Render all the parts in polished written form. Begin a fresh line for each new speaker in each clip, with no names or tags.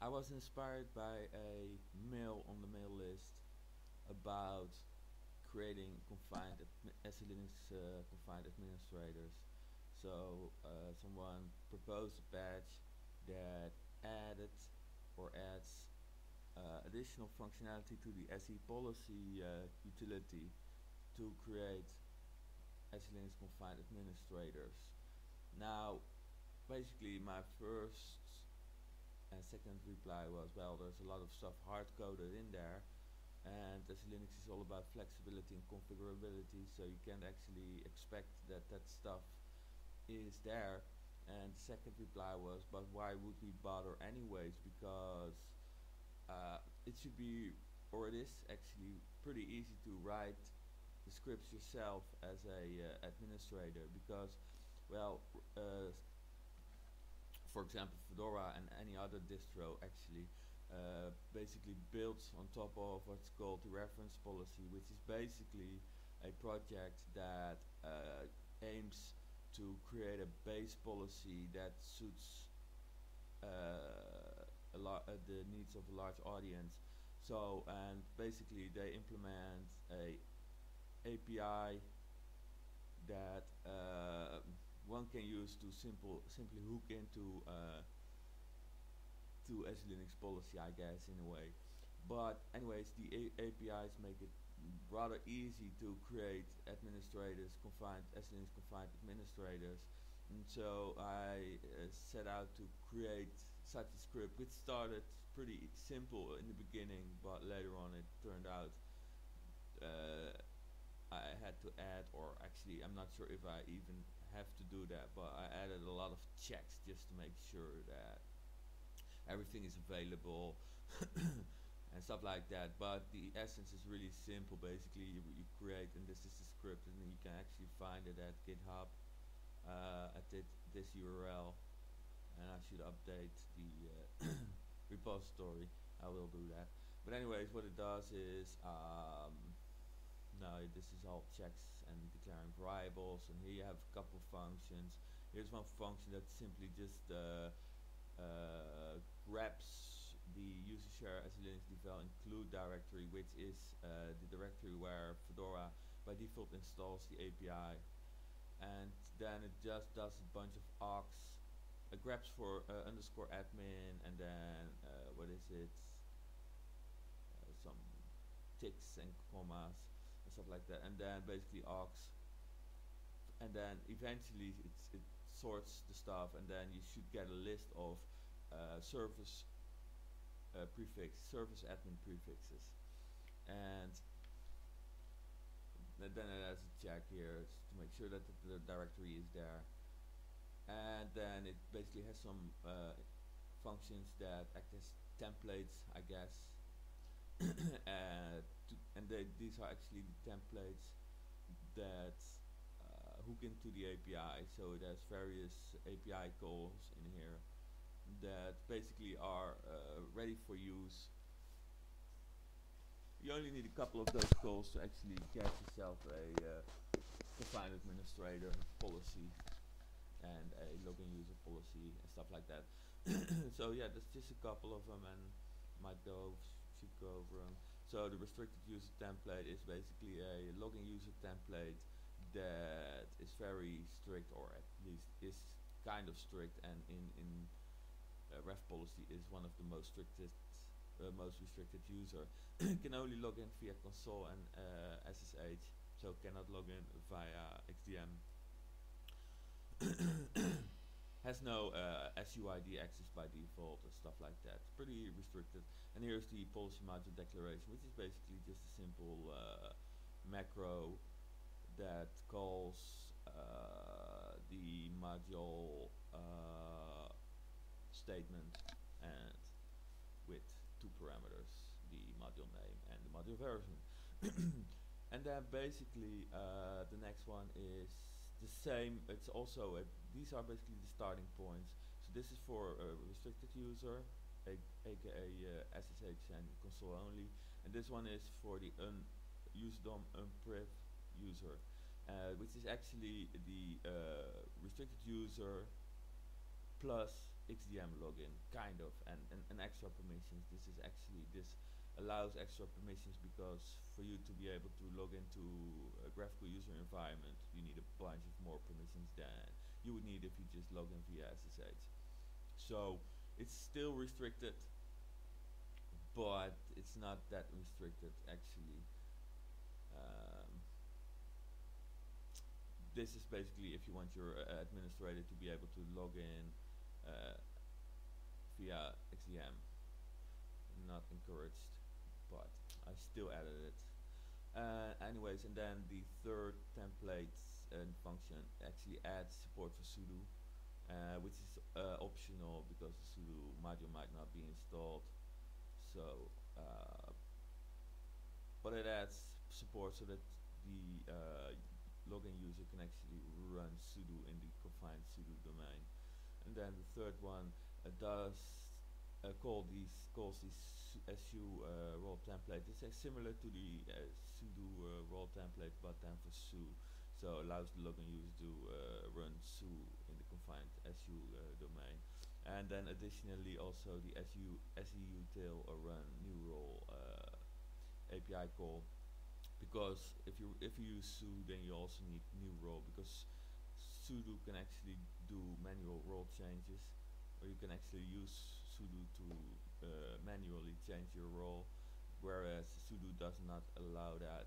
I was inspired by a mail on the mail list about creating SE Linux confined administrators. So someone proposed a patch that added or adds additional functionality to the SE policy utility to create SE Linux confined administrators. Now, basically, my first and second reply was, well, there's a lot of stuff hard coded in there, and SE Linux is all about flexibility and configurability, so you can't actually expect that that stuff is there. And the second reply was, but why would we bother anyways? Because it should be, or it is actually pretty easy to write the scripts yourself as a administrator, because, well, for example, Fedora and any other distro actually basically builds on top of what's called the reference policy, which is basically a project that aims to create a base policy that suits the needs of a large audience. So, and basically they implement a API that one can use to simply hook into to SE Linux policy, I guess, in a way. But anyways, the APIs make it rather easy to create administrators, confined SE Linux confined administrators. And so I set out to create such a script, which started pretty simple in the beginning, but later on it turned out I had to add, or actually I'm not sure if I even have to do that, but I added a lot of checks just to make sure that everything is available and stuff like that. But the essence is really simple. Basically, you create, and this is the script, and you can actually find it at GitHub at this URL. And I should update the repository. I will do that. But anyways, what it does is now this is all checks and declaring variables, and here you have a couple of functions. Here's one function that simply just grabs the user share as a Linux devel include directory, which is the directory where Fedora by default installs the API, and then it just does a bunch of awks. It grabs for underscore admin, and then what is it? Some ticks and commas and stuff like that, and then basically awks, and then eventually it sorts the stuff, and then you should get a list of service service admin prefixes, and then it has a check here to make sure that the directory is there, and then it basically has some functions that act as templates, I guess. And these are actually the templates that hook into the API. So there's various API calls in here that basically are ready for use. You only need a couple of those calls to actually get yourself a confined administrator policy and a login user policy and stuff like that. So yeah, there's just a couple of them, and should go over them. So the restricted user template is basically a login user template that is very strict, or at least is kind of strict, and in ref policy is one of the most restricted user. Can only log in via console and SSH, so cannot log in via XDM. Has no SUID access by default and stuff like that. Pretty restricted. And here's the policy module declaration, which is basically just a simple macro that calls the module statement, and with two parameters, the module name and the module version. And then basically the next one is the same. It's also these are basically the starting points. So this is for a restricted user, aka SSH and console only, and this one is for the usedom unpriv user, which is actually the restricted user plus XDM login, kind of, and extra permissions. This allows extra permissions because for you to be able to log into a graphical user environment, you need a bunch of more permissions than you would need if you just log in via SSH. So it's still restricted, but it's not that restricted actually. Um, this is basically if you want your administrator to be able to log in uh, via XDM. Not encouraged, but I still added it. Anyways, and then the third template and function actually adds support for sudo, which is optional because the sudo module might not be installed. So, but it adds support so that the login user can actually run sudo in the confined sudo domain. And then the third one does calls these su role template. It's similar to the sudo role template, but then for su. So allows the login user to run su in the confined su domain. And then additionally also the su tail or run new role API call, because if you use su, then you also need new role, because sudo can actually do manual role changes, or you can actually use sudo to manually change your role, whereas sudo does not allow that.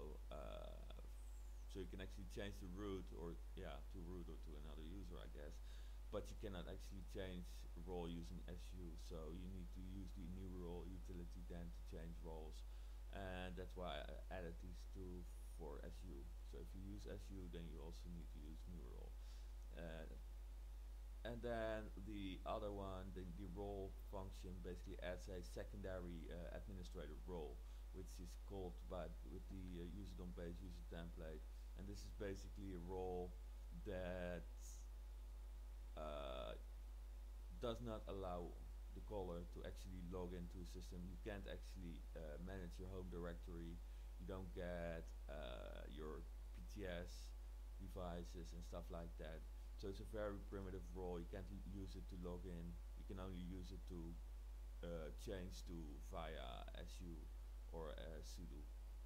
So you can actually change the root, or to root or to another user, I guess, but you cannot actually change role using su. So you need to use the new role utility then to change roles, and that's why I added these two for su. So if you use su, then you also need to use new role. Uh, and then the other one, the role function, basically adds a secondary administrator role, which is called with the user dom page user template, and this is basically a role that uh, does not allow the caller to actually log into a system. You can't actually manage your home directory. You don't get your PTS devices and stuff like that. So it's a very primitive role. You can't use it to log in. You can only use it to change to via su or sudo.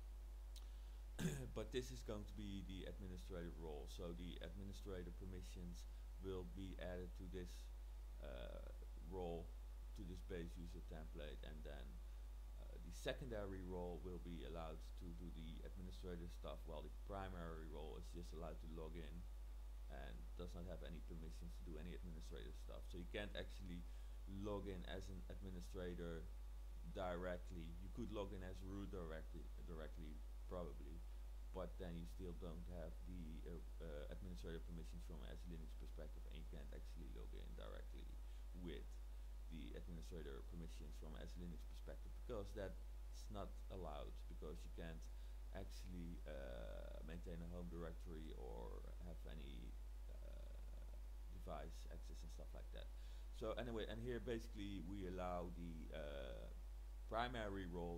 But this is going to be the administrator role. So the administrator permissions will be added to this role, to this base user template, and then the secondary role will be allowed to do the administrator stuff, while the primary role is just allowed to log in and does not have any permissions to do any administrative stuff. So you can't actually log in as an administrator directly. You could log in as root directly probably, but then you still don't have the administrative permissions from a Linux perspective, and you can't actually log in directly with the administrator permissions from a Linux perspective, because that's not allowed, because you can't actually maintain a home directory or have any device access and stuff like that. So anyway, and here basically we allow the primary role,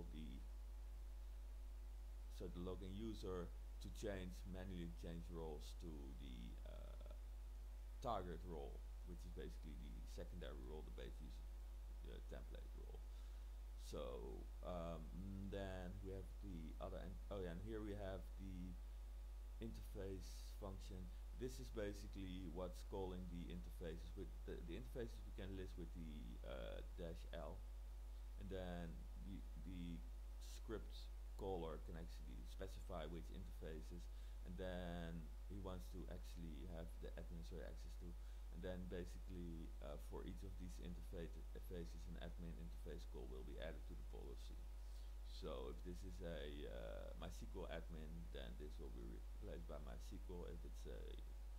the login user, to manually change roles to the target role, which is basically the secondary role, the base user template role. So then we have the other end. Oh yeah, and here we have the interface function. This is basically what's calling the interfaces. With the interfaces we can list with the -l, and then the script caller can actually specify which interfaces, and then he wants to actually have the administrator access to, and then basically for each of these interfaces an admin interface call will be added to the policy. So if this is a MySQL admin, then this will be replaced by MySQL. If it's a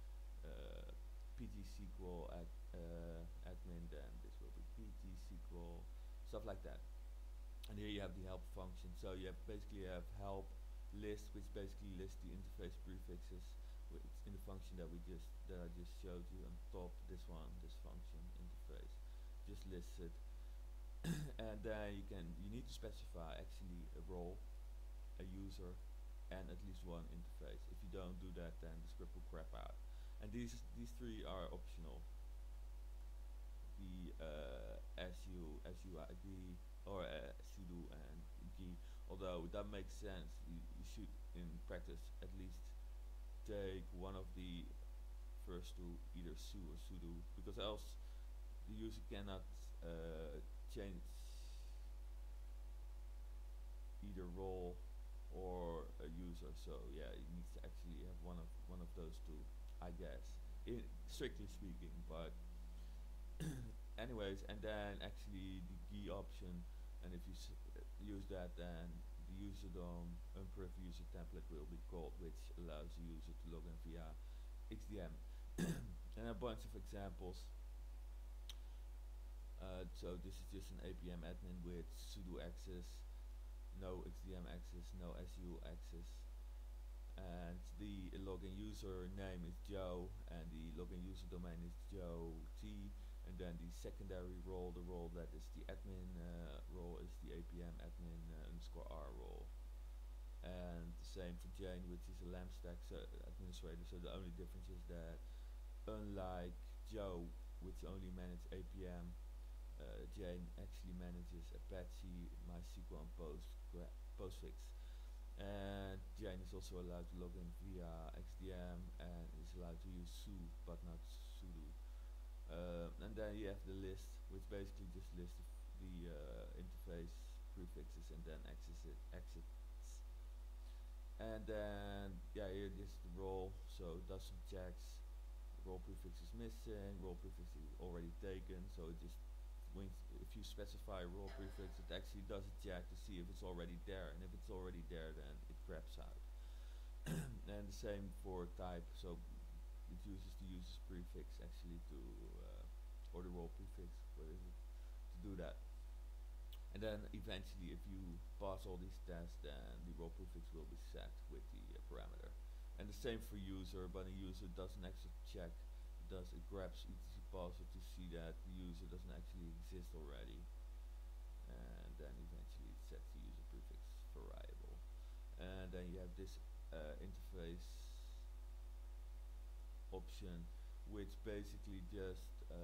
PGSQL admin, then this will be PGSQL, stuff like that. And here you have the help function. So you basically have help list, which basically lists the interface prefixes in the function that I just showed you on top. This function interface just lists it. And then you need to specify actually a role, a user, and at least one interface. If you don't do that, then the script will crap out. And these three are optional. the SUID or sudo and g. Although that makes sense, you should in practice at least take one of the first two, either su or sudo, because else the user cannot change either role or a user. So yeah, you need to actually have one of those two, I guess, in strictly speaking. But anyways, and then actually the GUI option, and if you use that, then the user DOM unpriv user template will be called, which allows the user to log in via XDM. And a bunch of examples. So this is just an APM admin with sudo access, no XDM access, no SU access, and the login user name is Joe, and the login user domain is Joe T, and then the secondary role, the role that is the admin role, is the APM admin _r role. And the same for Jane, which is a LAMP stack administrator. So the only difference is that unlike Joe, which only manages APM, Jane actually manages Apache, MySQL, and Postfix. And Jane is also allowed to log in via XDM and is allowed to use su but not sudo. And then you have the list, which basically just lists the interface prefixes and then exits. And then yeah, here is the role, so it does some checks. Role prefix is missing, role prefix is already taken, so it just if you specify a role prefix, it actually does a check to see if it's already there, and if it's already there, then it craps out. And the same for type, so it uses the user's prefix actually to or the role prefix, what is it, to do that. And then eventually, if you pass all these tests, then the role prefix will be set with the parameter. And the same for user, but a user does an extra check. It grabs etc password to see that the user doesn't actually exist already, and then eventually it sets the user prefix variable. And then you have this interface option, which basically just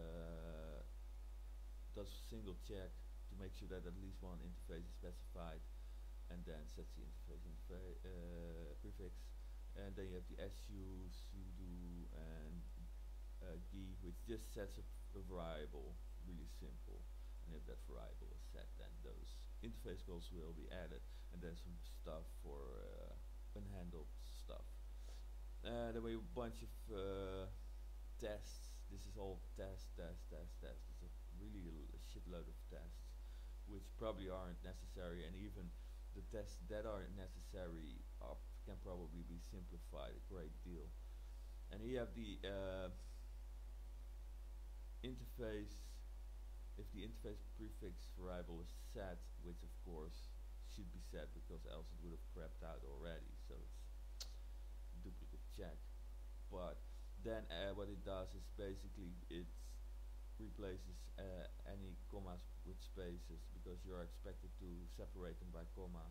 does a single check to make sure that at least one interface is specified, and then sets the interface prefix. And then you have the su, sudo, and GUI, which just sets a variable, really simple. And if that variable is set, then those interface calls will be added, and then some stuff for unhandled stuff. Then we have a bunch of tests. This is all test. It's a really a shitload of tests, which probably aren't necessary, and even the tests that are necessary can probably be simplified a great deal. And here you have the interface. If the interface prefix variable is set, which of course should be set because else it would have crapped out already, so it's a duplicate check. But then what it does is basically it replaces any commas with spaces, because you're expected to separate them by comma.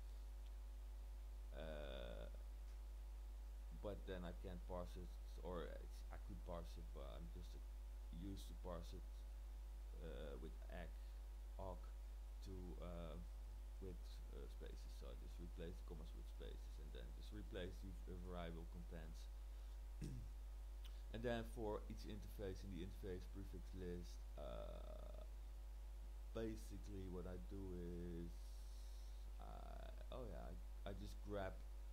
But then I can't parse it, or I could parse it, but I'm just used to parse it with awk to with spaces. So I just replace commas with spaces, and then just replace the variable contents. And then for each interface in the interface prefix list, basically what I do is I just grab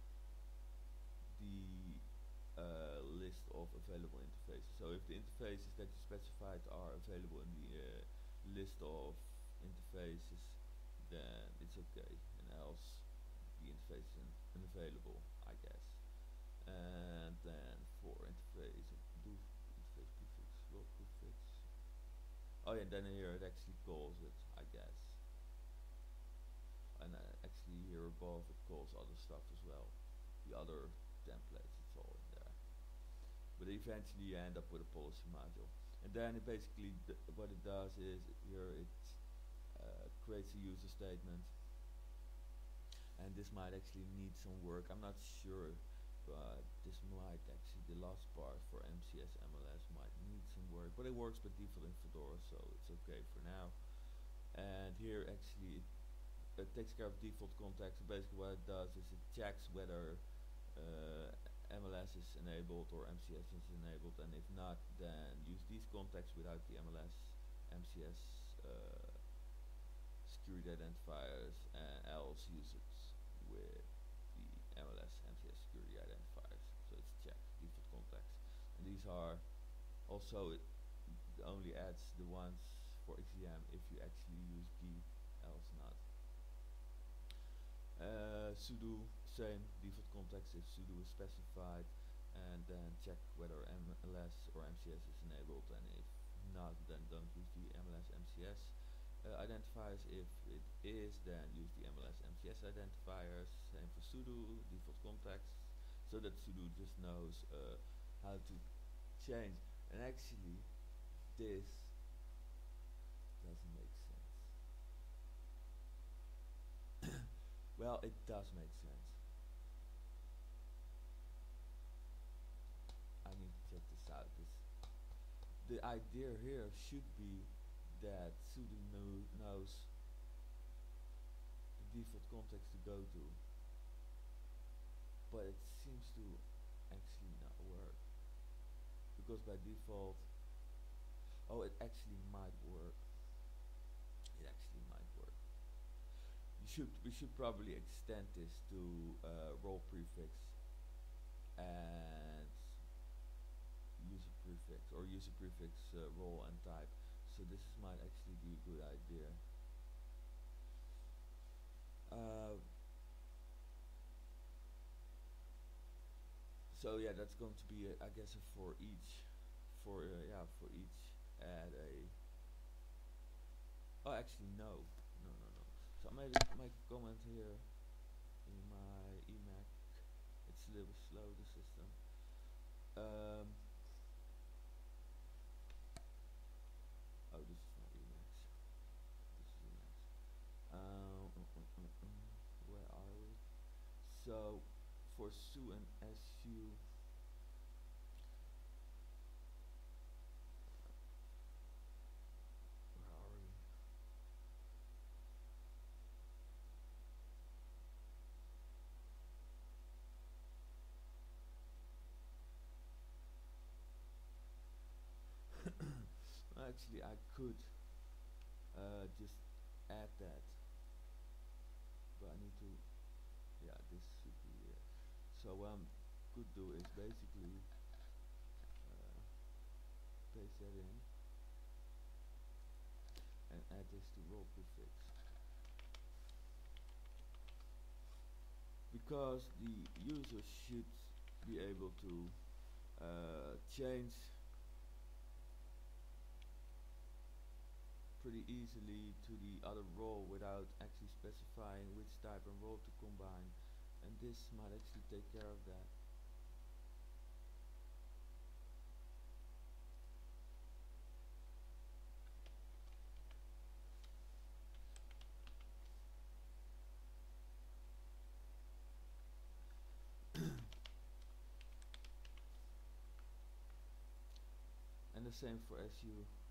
the list of available interfaces. So if the interfaces that you specified are available in the list of interfaces, then it's okay, and else the interface is unavailable, I guess. And then for interface, interface prefix, role prefix. Oh yeah, then here it actually calls it, I guess. And actually here above it calls other stuff as well. The other templates, it's all in there. But eventually you end up with a policy module. And then it basically, what it does is, here it creates a user statement. And this might actually need some work. I'm not sure but this might actually, the last part for MCS MLS might need some work, but it works by default in Fedora, so it's okay for now. And here actually it takes care of default context. Basically what it does is it checks whether MLS is enabled or MCS is enabled, and if not, then use these contexts without the MLS MCS security identifiers, and else use it with the MLS MCS security identifiers. So it's check default context, and these are also, it only adds the ones for XDM if you actually use G, else not. Sudo, same default context if sudo is specified, and then check whether MLS or MCS is enabled, and if not, then don't use the MLS MCS identifiers. If it is, then use the MLS MCS identifiers. Same for sudo, default context, so that sudo just knows how to change. And actually, this doesn't make sense. Well, it does make sense. I need to check this out. The idea here should be that sudo knows the default context to go to, but it seems to actually not work, because by default, oh, it actually might work. It actually might work. We should probably extend this to role prefix and user prefix, or user prefix role and type. So this might actually be a good idea. So yeah, that's going to be I guess a for each, for each add a. Oh, actually no. So I made my comment here in my Emac. It's a little bit slow, the system. Oh, this is not Emacs. This is Emacs. Where are we? So for su and su, where are we? Actually, I could just add that, but I need to. Yeah, this should be it. So what I could do is basically paste that in and add this to role prefix, because the user should be able to change pretty easily to the other role without actually specifying which type and role to combine, and this might actually take care of that. And the same for SU.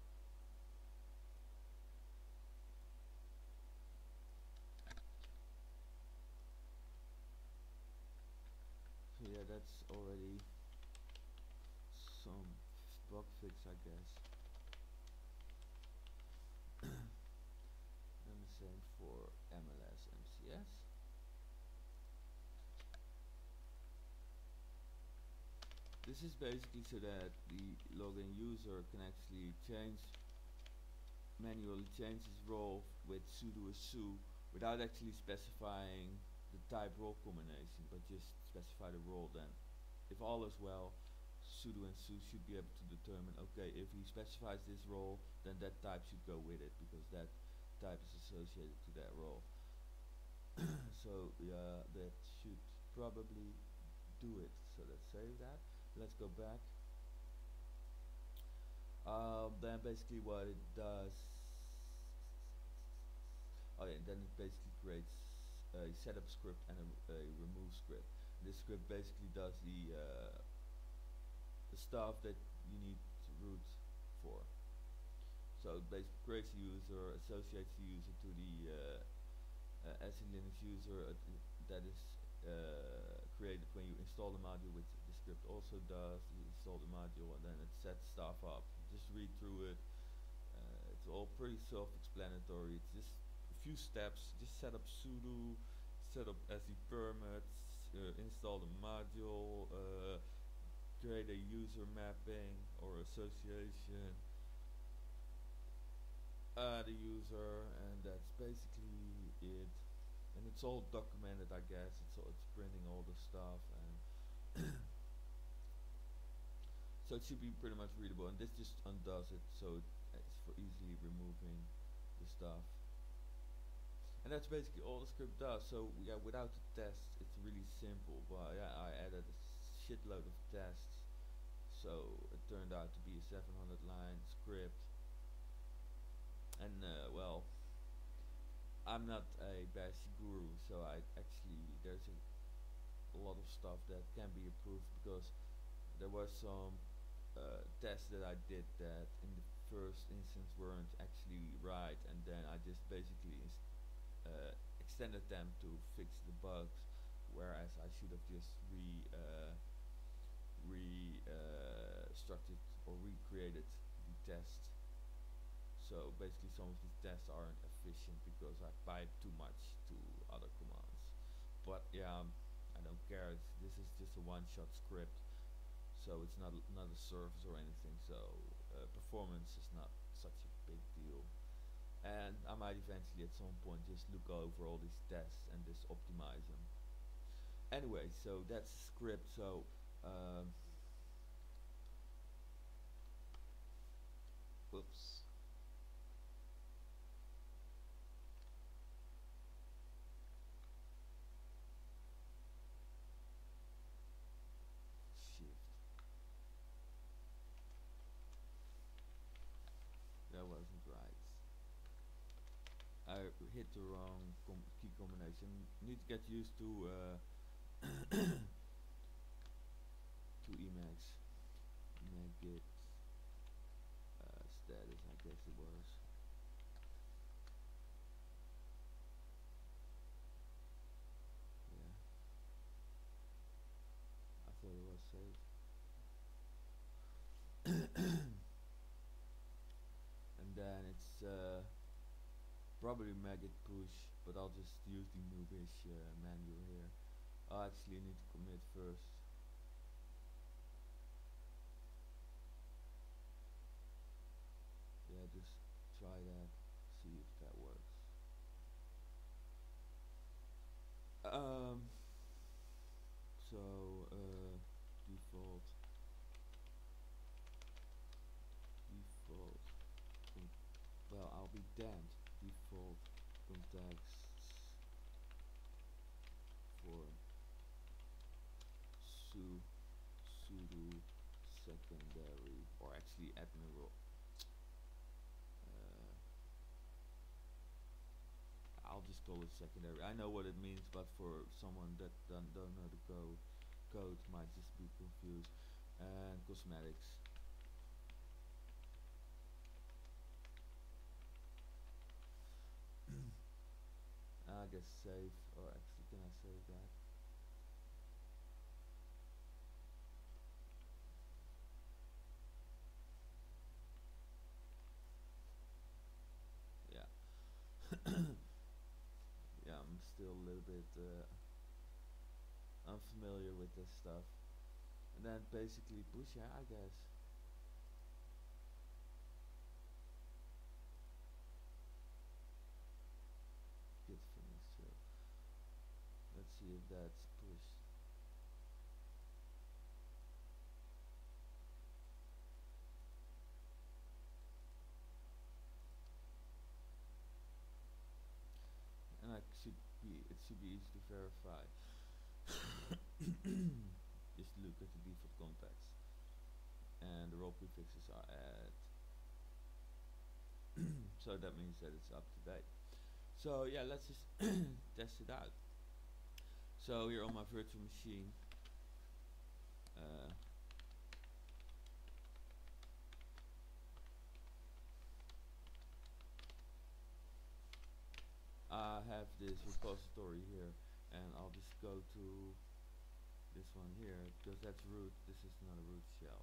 So yeah, that's already some bug fix, I guess. And the same for MLS MCS. This is basically so that the login user can actually manually change his role with sudo su without actually specifying the type role combination, but just specify the role. Then if all is well, sudo and su should be able to determine, okay, if he specifies this role, then that type should go with it, because that type is associated to that role. So yeah, that should probably do it. So let's save that. Let's go back. Then basically what it does, oh yeah, then it basically creates a setup script and a remove script. this script basically does the stuff that you need to root for. So it basically creates a user, associates the user to the SE Linux user that is created when you install the module, which the script also does. You install the module and then it sets stuff up. You just read through it. It's all pretty self-explanatory. It's just a few steps. Just set up sudo, set up SE permits, install the module, create a user mapping or association, add a user, and that's basically it. And it's all documented, I guess. It's printing all the stuff, and so it should be pretty much readable. And this just undoes it, so it's for easily removing the stuff. And that's basically all the script does. So yeah, without the tests, it's really simple. But yeah, I added a shitload of tests, so it turned out to be a 700-line script. And well, I'm not a bash guru, so there's a lot of stuff that can be improved, because there was some tests that I did that in the first instance weren't actually right, and then I just basically extended them to fix the bugs, whereas I should have just structured or recreated the test. So basically some of these tests aren't efficient because I pipe too much to other commands. But yeah, I don't care. This is just a one-shot script, so it's not a service or anything. So performance is not such a big deal. And I might eventually at some point just look over all these tests and just optimize them. Anyway, so that's the script. So whoops. Shift. That wasn't right. I hit the wrong key combination. Need to get used to Emacs. Magit status, I guess it was. Yeah, I thought it was saved. And then it's probably magit push, but I'll just use the noobish manual here. I actually need to commit first. Yeah, just try that, see if that works. So default well, I'll be damned. Default contexts for sudo secondary, or actually admiral. I'll just call it secondary. I know what it means, but for someone that don't know the code might just be confused. And cosmetics. I guess save, or actually can I save that? Yeah. Yeah, I'm still a little bit unfamiliar with this stuff. And then basically push, yeah, I guess. Git finish, so let's see if that's pushed. And it should be easy to verify. Just look at the default context, and the role prefixes are at so that means that it's up to date. So yeah, let's just test it out. So here on my virtual machine, uh, I have this repository here, and I'll just go to this one here because that's root. This is not a root shell,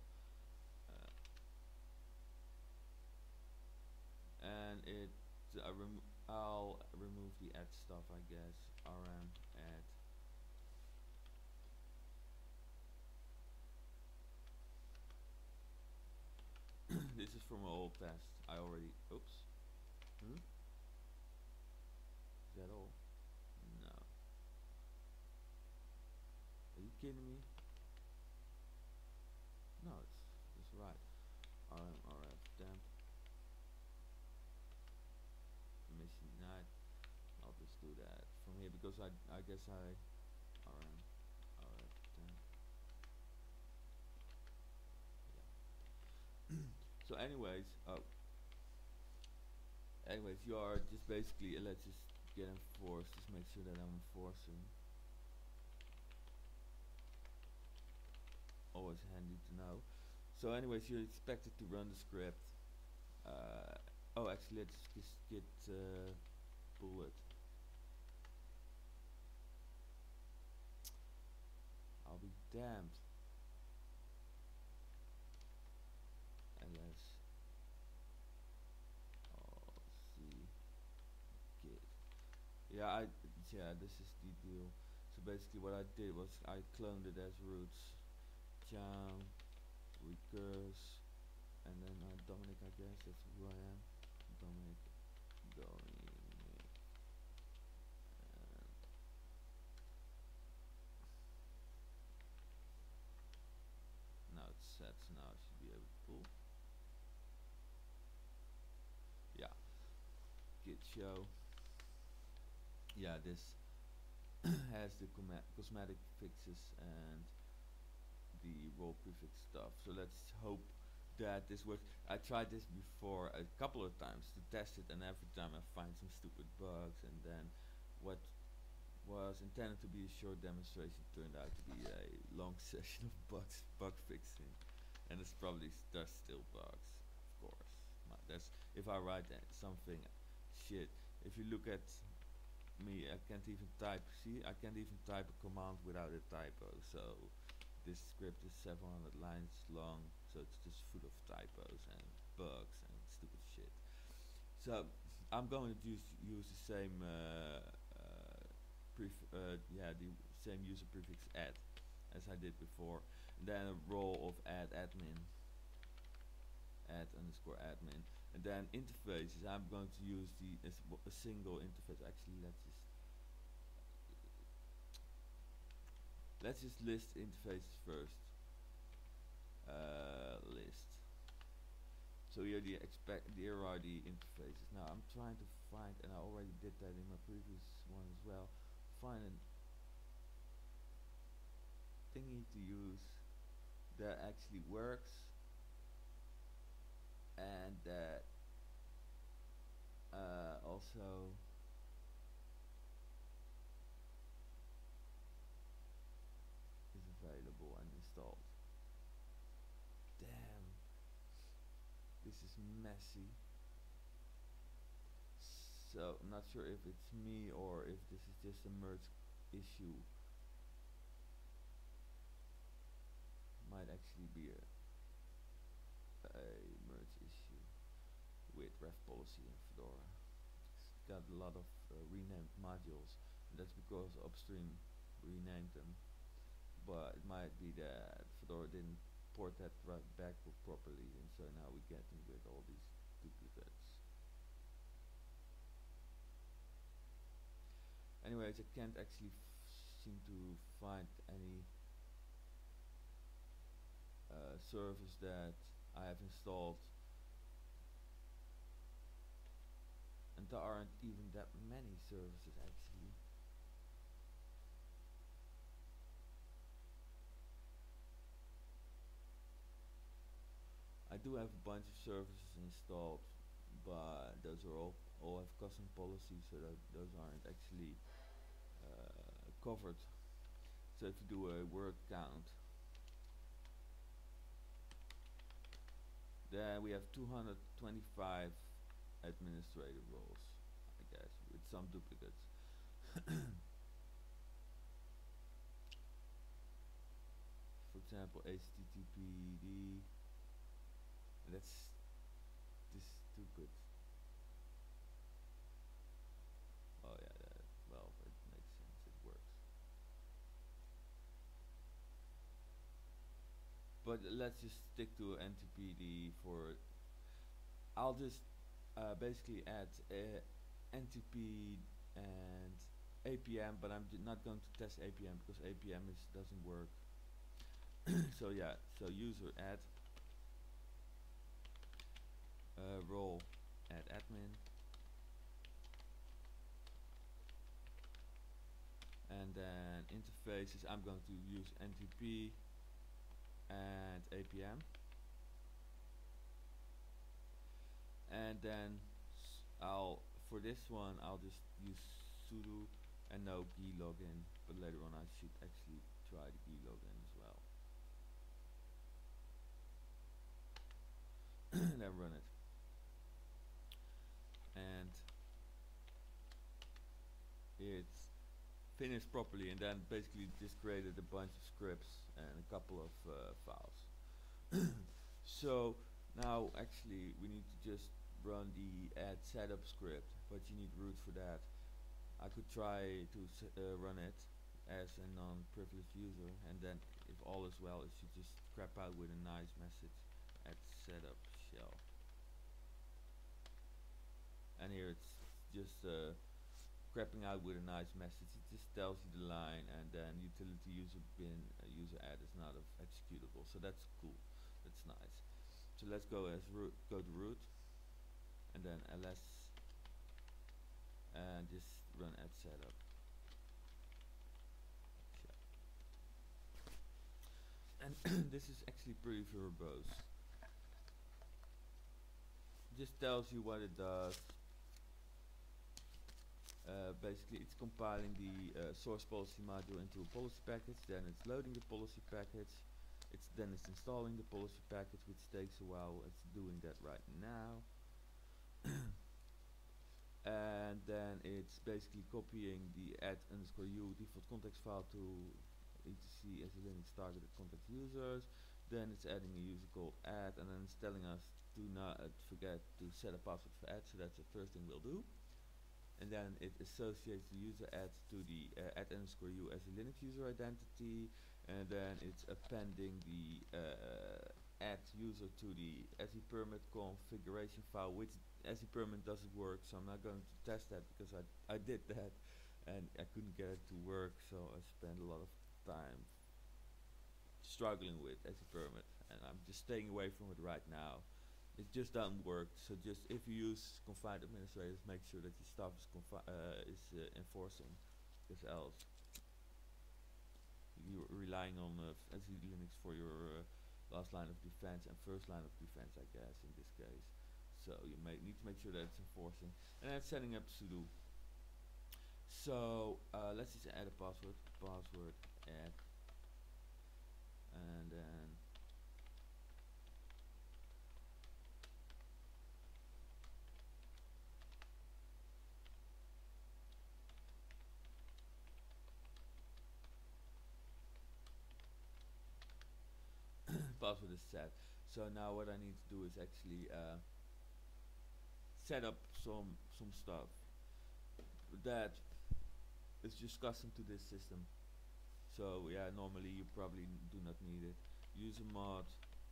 and I'll remove the add stuff, I guess. Rm add. This is from an old test. I already. Oops. Hmm? Is that all? No. Are you kidding me? No, it's right. Rm rf temp emission denied. I'll just do that from here because I guess I rm rf temp. Yeah. So anyways, you are just basically, let's just get enforced. Just make sure that I'm enforcing. Always handy to know. So anyways, you're expected to run the script. Oh, actually, let's just get bullet. I'll be damned. ls see git. Yeah, this is the deal. So basically, what I did was I cloned it as roots, jam, recurse, and then Dominic, I guess that's who I am. Dominic. Now it's set, so now I should be able to pull. Yeah, git show. Yeah, this has the cosmetic fixes and the role prefix stuff. So let's hope that this works. I tried this before a couple of times to test it, and every time I find some stupid bugs, and then what was intended to be a short demonstration turned out to be a long session of bug fixing, and it's probably there's still bugs, of course. That's if I write something shit. If you look at me, I can't even type. See, I can't even type a command without a typo. So this script is 700 lines long, so it's just full of typos and bugs and stupid shit. So I'm going to use the same the same user prefix add as I did before, and then a role of add admin, add underscore admin, and then interfaces. I'm going to use a single interface. Actually, let's just list interfaces first. List. So here here are the interfaces. Now I'm trying to find, and I already did that in my previous one as well, find a thingy to use that actually works and that also is available and installed. Damn, this is messy. So I'm not sure if it's me or if this is just a merge issue. Might actually be a merge issue with ref policy and Fedora. It's got a lot of renamed modules, and that's because upstream renamed them. But it might be that Fedora didn't port that right back properly, and so now we're getting with all these duplicates. Anyways, I can't actually seem to find any service that I have installed, and there aren't even that many services actually. I do have a bunch of services installed, but those are all have custom policies, so that those aren't actually covered. So if you do a word count, then we have 225 administrator roles, I guess, with some duplicates. For example, HTTPD. That's this stupid. Oh yeah, well, it makes sense. It works. But let's just stick to NTPD for. I'll just basically add NTP and APM, but I'm not going to test APM because APM doesn't work. So yeah, so user add role add admin, and then interfaces. I'm going to use NTP and APM, and then I'll for this one I'll just use sudo and no GUI login, but later on I should actually try the GUI login as well. Then run it, and it's finished properly, and then basically just created a bunch of scripts and a couple of files. So now actually we need to just run the add setup script, but you need root for that. I could try to run it as a non-privileged user, and then if all is well, it should just crap out with a nice message at setup shell. And here it's just crapping out with a nice message. It just tells you the line, and then utility user bin user add is not executable. So that's cool. That's nice. So let's go as root. Go to root, and then ls, and just run add setup. And this is actually pretty verbose. Just tells you what it does. Basically it's compiling the source policy module into a policy package, then it's loading the policy package, then it's installing the policy package, which takes a while. It's doing that right now. And then it's basically copying the add_u default context file to etc as a Linux targeted contact users. Then it's adding a user called add, and then it's telling us do not forget to set a password for add, so that's the first thing we'll do. And then it associates the user add to the add_u as a Linux user identity, and then it's appending the add user to the SEPermit configuration file, which SEPermit doesn't work, so I'm not going to test that because I did that and I couldn't get it to work, so I spent a lot of time struggling with SEPermit, and I'm just staying away from it right now. It just doesn't work. So just if you use confined administrators, make sure that your stuff is enforcing, because else you're relying on SE Linux for your last line of defense and first line of defense, I guess, in this case. So you need to make sure that it's enforcing, and then setting up sudo. So let's just add a password add, and then password is set. So now what I need to do is actually set up some stuff that is just custom to this system. So yeah, normally you probably do not need it. User mod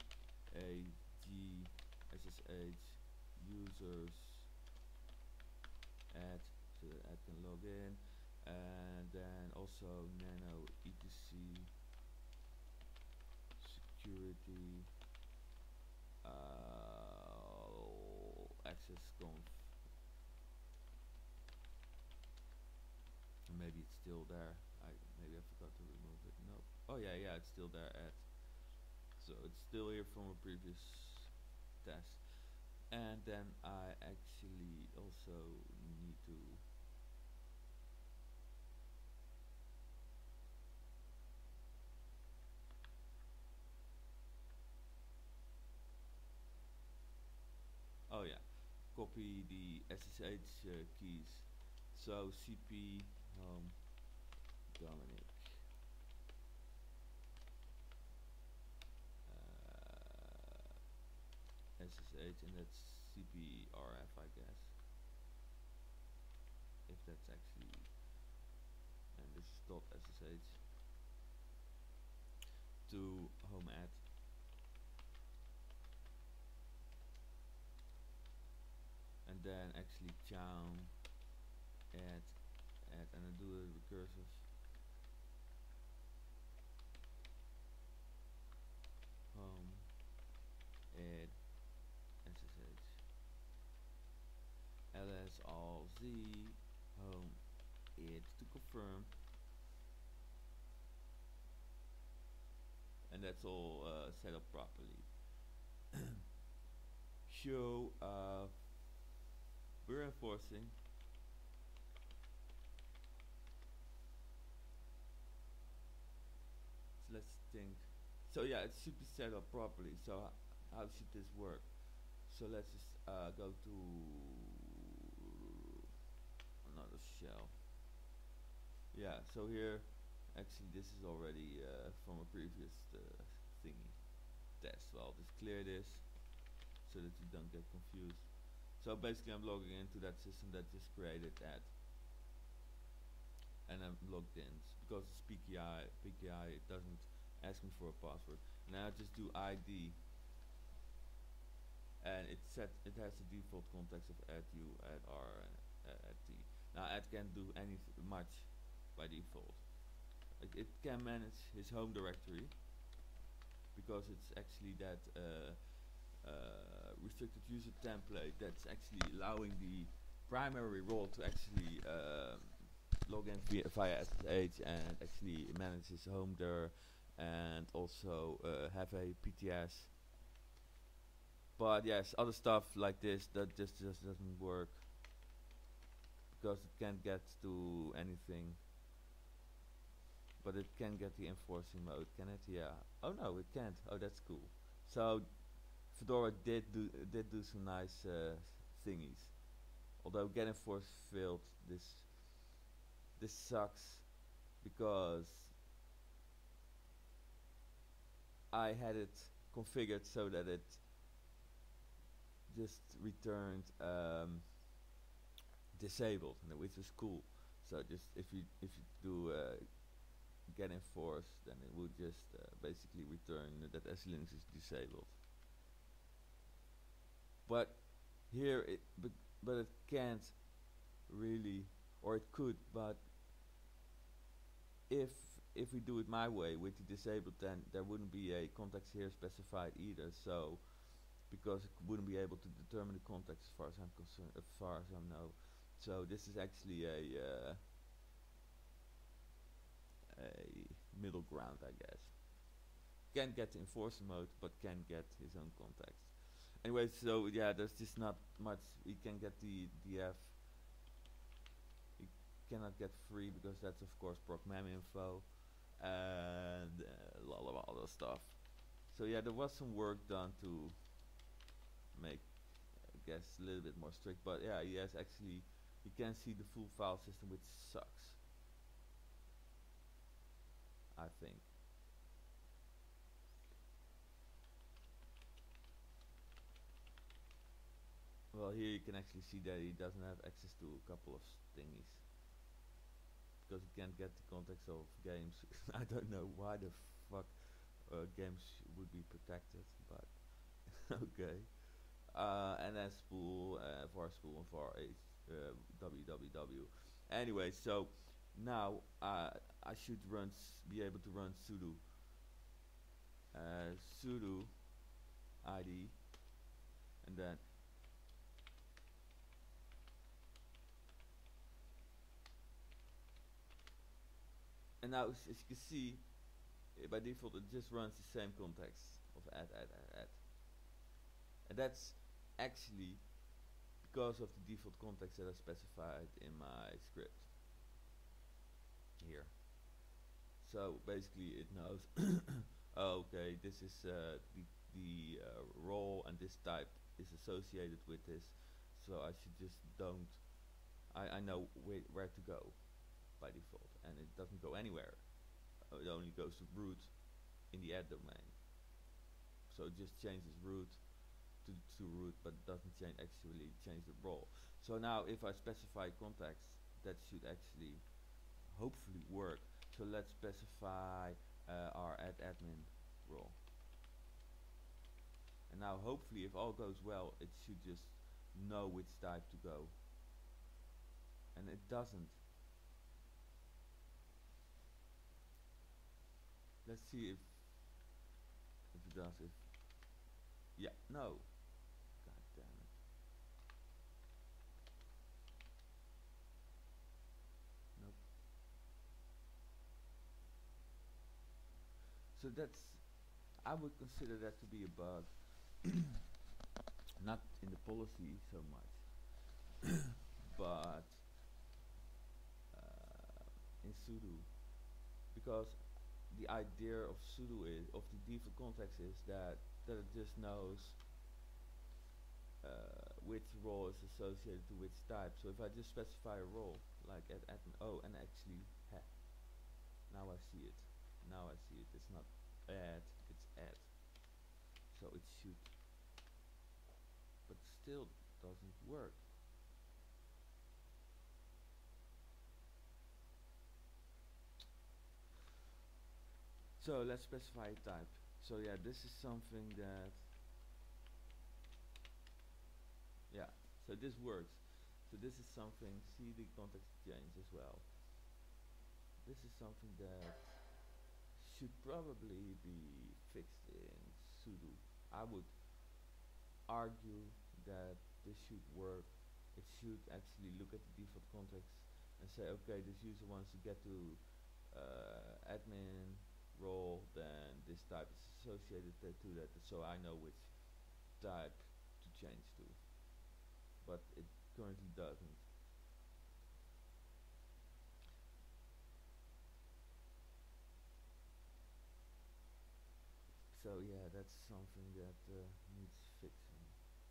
AG SSH users add, so that I can log in, and then also nano etc security access conf. Maybe it's still there. Maybe I forgot to remove it. Nope. Oh yeah, it's still there. Add. So it's still here from a previous test. And then I actually also need to copy the SSH keys. So cp home Dominic SSH, and that's cprf, I guess, if that's actually, and this is .ssh to home at, and then actually chown add and I do a recursive home add ssh ls all z home add to confirm, and that's all set up properly. Show we're enforcing so let's think. So yeah, it should be set up properly. So how should this work? So let's just go to another shell. Yeah, so here actually this is already from a previous thingy test. So I'll just clear this so that you don't get confused. So basically I'm logging into that system that just created that, and I'm logged in because it's PKI it doesn't ask me for a password. Now I just do ID, and it has the default context of @u, @r, and @t. Now can't do much by default. It can manage his home directory because it's actually that restricted user template that's actually allowing the primary role to actually log in via SSH and actually manage his home there, and also have a PTS. But yes, other stuff like this that just doesn't work because it can't get to anything. But it can get the enforcing mode, can it? Yeah. Oh no, it can't. Oh, that's cool. So Fedora did do some nice thingies. Although get enforce failed. This sucks because I had it configured so that it just returned disabled, which was cool. So just if you do get enforce, then it would just basically return that SLinux is disabled. But here but it can't really, or it could, but if we do it my way with the disabled, then there wouldn't be a context here specified either. So because it wouldn't be able to determine the context as far as I'm concerned, as far as I know. So this is actually a middle ground, I guess. Can get the enforcer mode, but can get his own context. Anyway, so yeah, there's just not much. We can get the DF. We cannot get free because that's of course proc mem info and a lot of other stuff. So yeah, there was some work done to make, I guess, a little bit more strict. But yeah, yes, actually, you can see the full file system, which sucks, I think. Well, here you can actually see that he doesn't have access to a couple of thingies because he can't get the context of games. I don't know why the fuck games would be protected, but okay. And then spool, var spool, and var h www. Anyway, so now I should be able to run sudo sudo id, and then now as you can see, by default it just runs the same context of add, and that's actually because of the default context that I specified in my script here. So basically it knows oh, okay, this is the role, and this type is associated with this, So I should just don't. I know where to go by default, and it doesn't go anywhere. It only goes to root in the add domain. So it just changes root to root, but doesn't actually change the role. So now if I specify context, that should actually hopefully work. So let's specify our add admin role. And now hopefully if all goes well, it should just know which type to go. And it doesn't. Let's see if it does. If yeah, no. God damn it. Nope. So that's, I would consider that to be a bug. Not in the policy so much, but in sudo, because the idea of sudo is, of the default context is that it just knows which role is associated to which type. So if I just specify a role like add admin, oh, and actually, now I see it. Now I see it. It's not add, it's add. So it should, but still doesn't work. So let's specify a type. So yeah, this is something that, yeah, so this works. So this is something, see the context change as well. This is something that should probably be fixed in sudo. I would argue that this should work. It should actually look at the default context and say, okay, this user wants to get to admin role, then this type is associated to that, so I know which type to change to. But it currently doesn't. So yeah, that's something that needs fixing.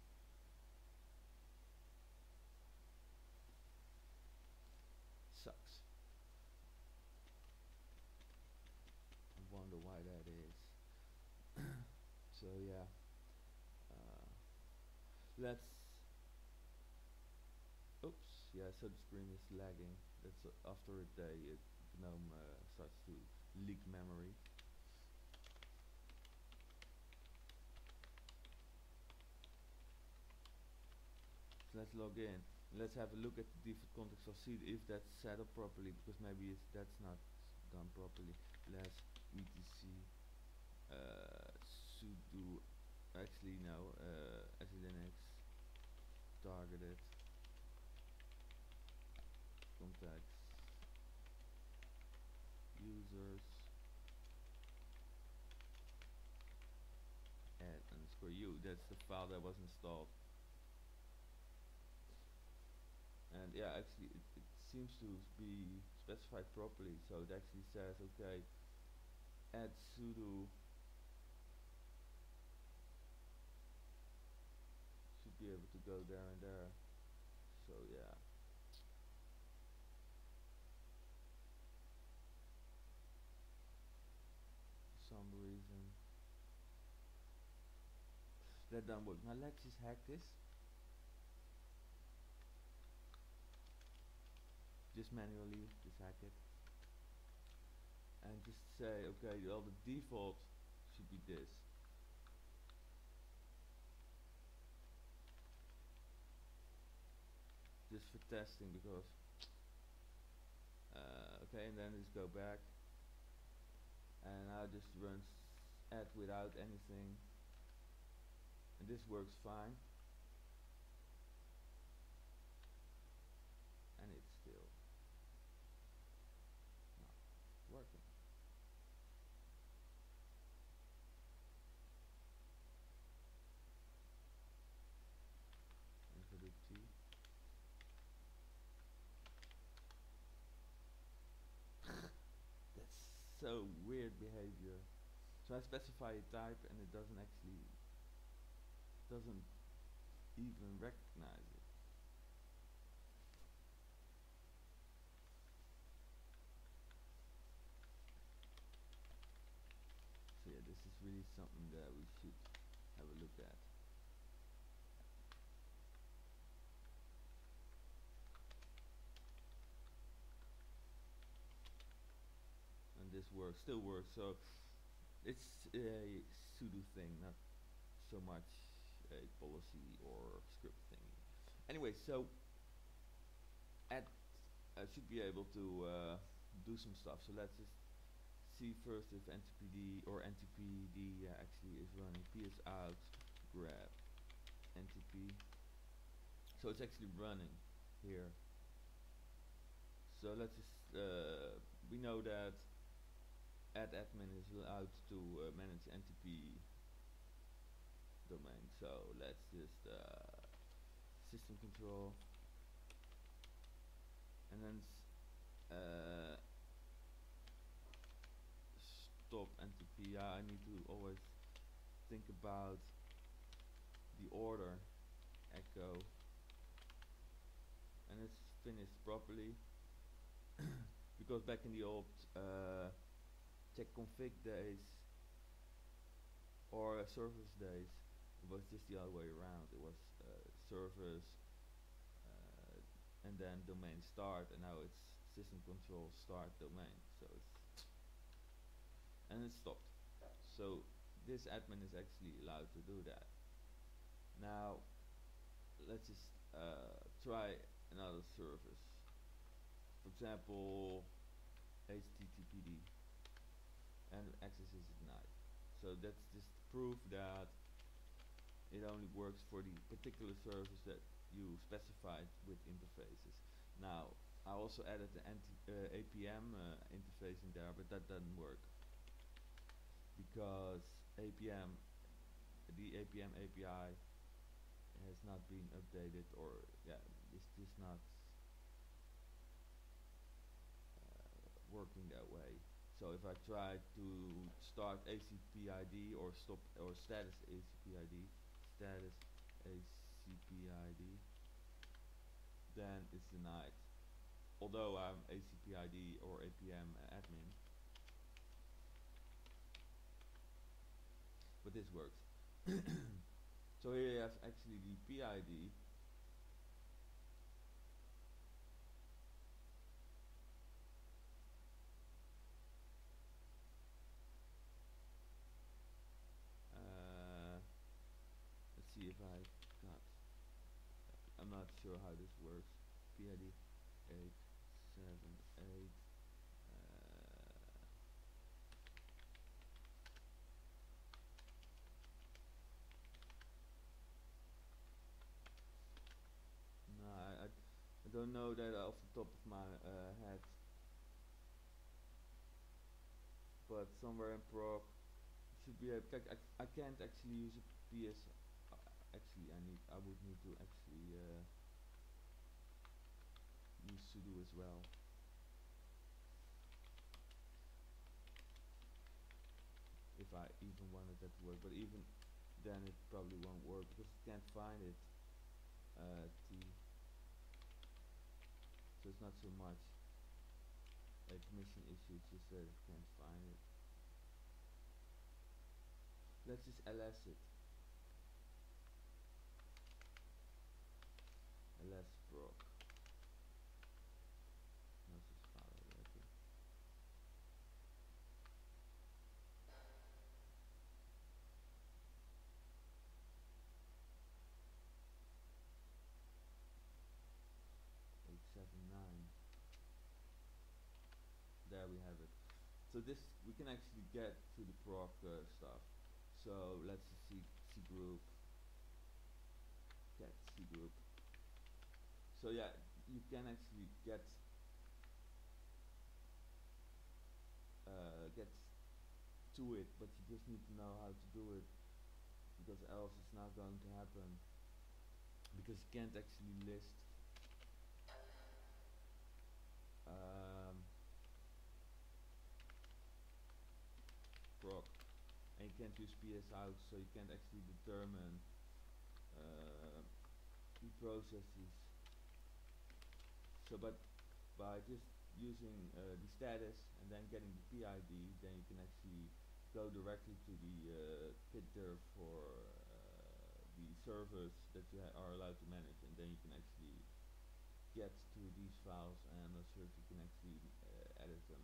Sucks. I wonder why that is. So yeah, let's. Oops. Yeah. So the screen is lagging. That's after a day. GNOME starts to leak memory. So let's log in. Let's have a look at the default context. I'll see if that's set up properly, because maybe that's not done properly. Let's etc sudo, actually no, SELinux targeted context users add underscore u. That's the file that was installed. And yeah, actually it seems to be specified properly. So it actually says, okay, add sudo should be able to go there and there. So yeah. For some reason that doesn't work. Now let's just hack this. Just manually, just hack it. And just say, okay, well, the default should be this. Just for testing, because okay, and then just go back, and now just runs add without anything, and this works fine, and it's still not working. Input T. That's so weird behavior. So I specify a type and it doesn't even recognize it. this is really something that we should have a look at. And this works, still works, so it's a sudo thing, not so much a policy or script thingy. Anyway, so at I should be able to do some stuff. So let's just see first if ntpd or ntpd actually is running. ps out grab ntp. So it's actually running here. So let's just we know that admin is allowed to manage ntp domain. So let's just system control and then stop ntp. I need to always think about the order echo, and it's finished properly because back in the old check config days or servers days, it was just the other way around. It was servers and then domain start, and now it's system control start domain. So it's and it stopped. So this admin is actually allowed to do that. Now let's just try another service. For example, HTTPD, and access is denied. So that's just proof that it only works for the particular service that you specified with interfaces. Now I also added the APM interface in there, but that doesn't work because the APM API has not been updated, or it's just not working that way. So if I try to start ACPID or stop or status ACPID, then it's denied. Although I'm ACPID or APM admin, but this works. So here you have actually the PID. Let's see if I got. I'm not sure how this works. PID 878. No, I don't know that off the top of my head, but somewhere in proc should be able. I can't actually use a PS. Actually, I would need to actually use sudo as well. If I even wanted that to work, but even then it probably won't work because it can't find it. So it's not so much a permission issue, it's just that it can't find it. Let's just ls it. ls proc. No such file already. There we have it. So this we can actually get to the proc stuff. So let's see cgroup cat cgroup. So yeah, you can actually get to it, but you just need to know how to do it, because else it's not going to happen, because you can't actually list proc, and you can't use ps out, so you can't actually determine the processes. So but by just using the status and then getting the PID, then you can actually go directly to the Pitter for the servers that you are allowed to manage, and then you can actually get to these files. And I'm not sure if you can actually edit them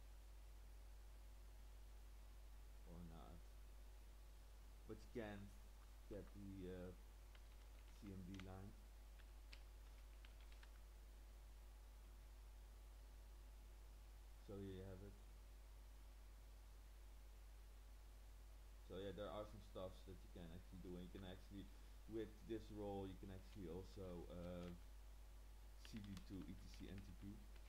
or not, but you can get the CMD line. So here you have it. So yeah, there are some stuffs that you can actually do, and you can actually, with this role, you can actually also cd to etc ntp.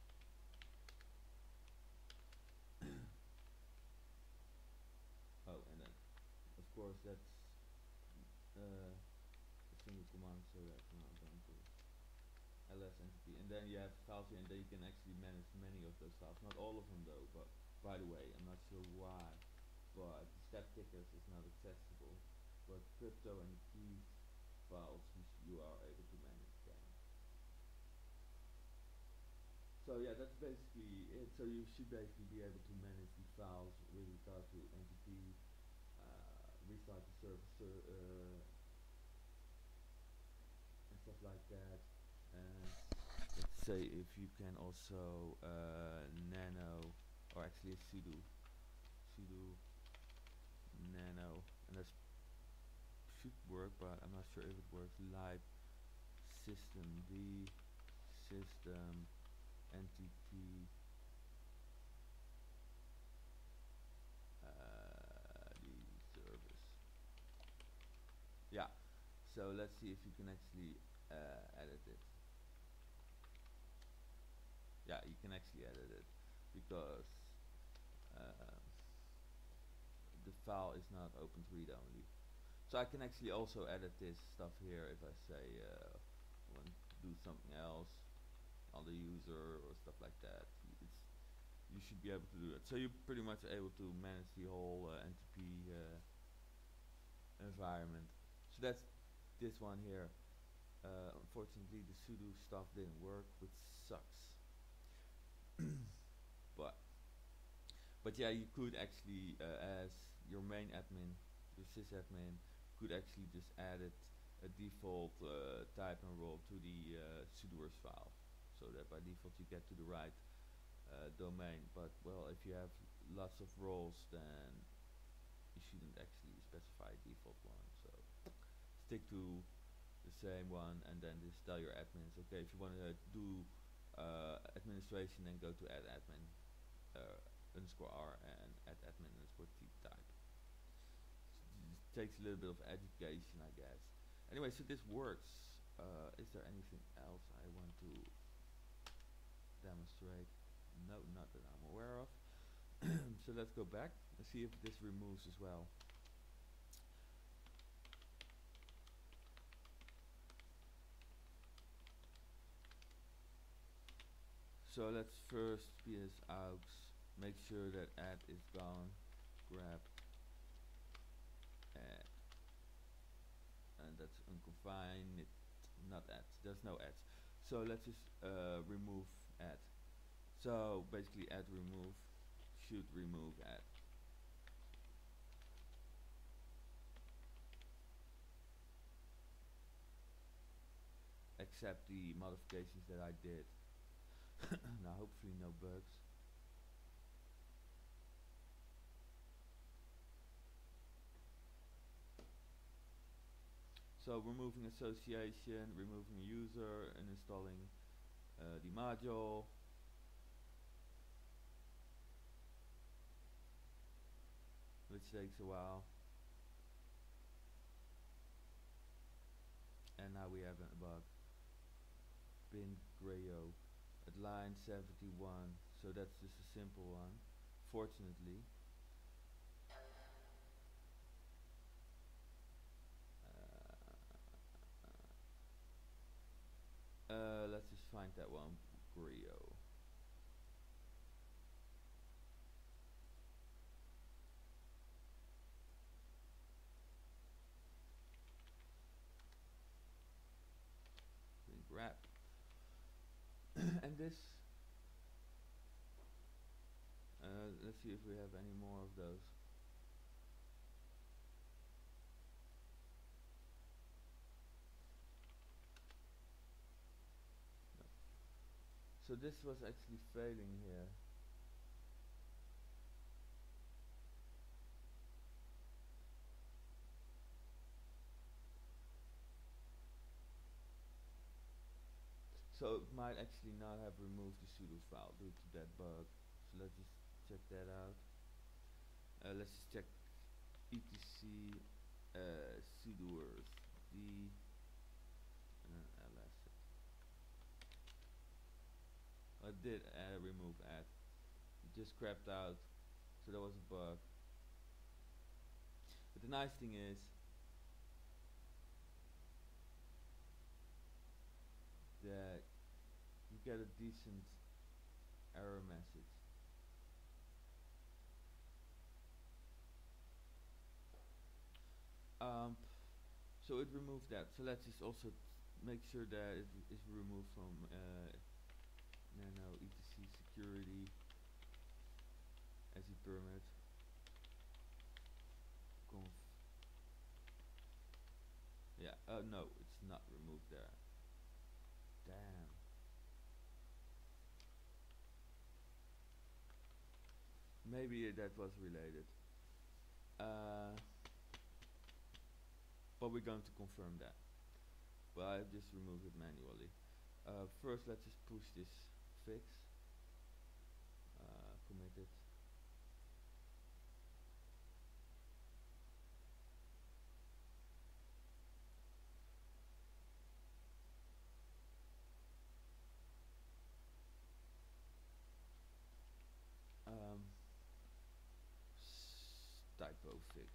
Oh, and then of course that's a single command, so that's not going to ls ntp, and then you have files here, and then you can actually manage many of those files. Not all of them though, but by the way, I'm not sure why, but the step tickers is not accessible, but crypto and the keys files you are able to manage them. So yeah, that's basically it. So you should basically be able to manage the files with regard to NTP, restart the service, and stuff like that. And let's say if you can also nano, or actually sudo nano, and that should work, but I'm not sure if it works. Lib systemd system ntp the service. Yeah, so let's see if you can actually edit it. Yeah, you can actually edit it because the file is not open to read only. So I can actually also edit this stuff here if I say I want to do something else on the user or stuff like that. You should be able to do that. So you're pretty much able to manage the whole NTP environment. So that's this one here. Unfortunately, the sudo stuff didn't work, which sucks. but yeah, you could actually, as your main admin, your sysadmin, could actually just add it a default type and role to the sudoers file, so that by default you get to the right domain. But well, if you have lots of roles, then you shouldn't actually specify a default one. So stick to the same one, and then just tell your admins, okay, if you want to do administration, then go to add admin underscore r and add admin underscore t type. It takes a little bit of education, I guess. Anyway, so this works. Is there anything else I want to demonstrate? No, not that I'm aware of. So let's go back and see if this removes as well. So let's first ps aux, make sure that add is gone, grab add, and that's unconfined, not add, there's no add. So let's just remove add. So basically add remove should remove add. Except the modifications that I did. Now hopefully no bugs. So removing association, removing user, and installing the module. Which takes a while. And now we have a bug. Bin Grayo at line 71. So that's just a simple one, fortunately. Let's just find that one, Grayo. Bin grab. And this, let's see if we have any more of those. So this was actually failing here. So it might actually not have removed the sudo file due to that bug. So let's just check that out. Let's just check etc sudoers d and then ls. I did remove add. It just crapped out, so that was a bug. But the nice thing is that you get a decent error message. So it removed that. So let's just also make sure that it is removed from nano etc security SE permit conf. Yeah, no, it's not removed there. Damn. Maybe that was related. But we're going to confirm that. But I just removed it manually. First, let's just push this fix. Commit it. Um, typo fix.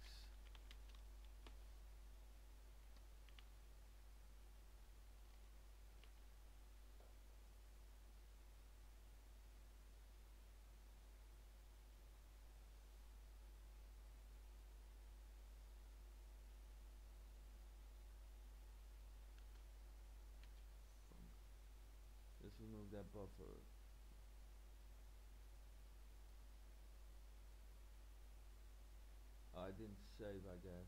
Let's remove that buffer. Oh, I didn't save, I guess.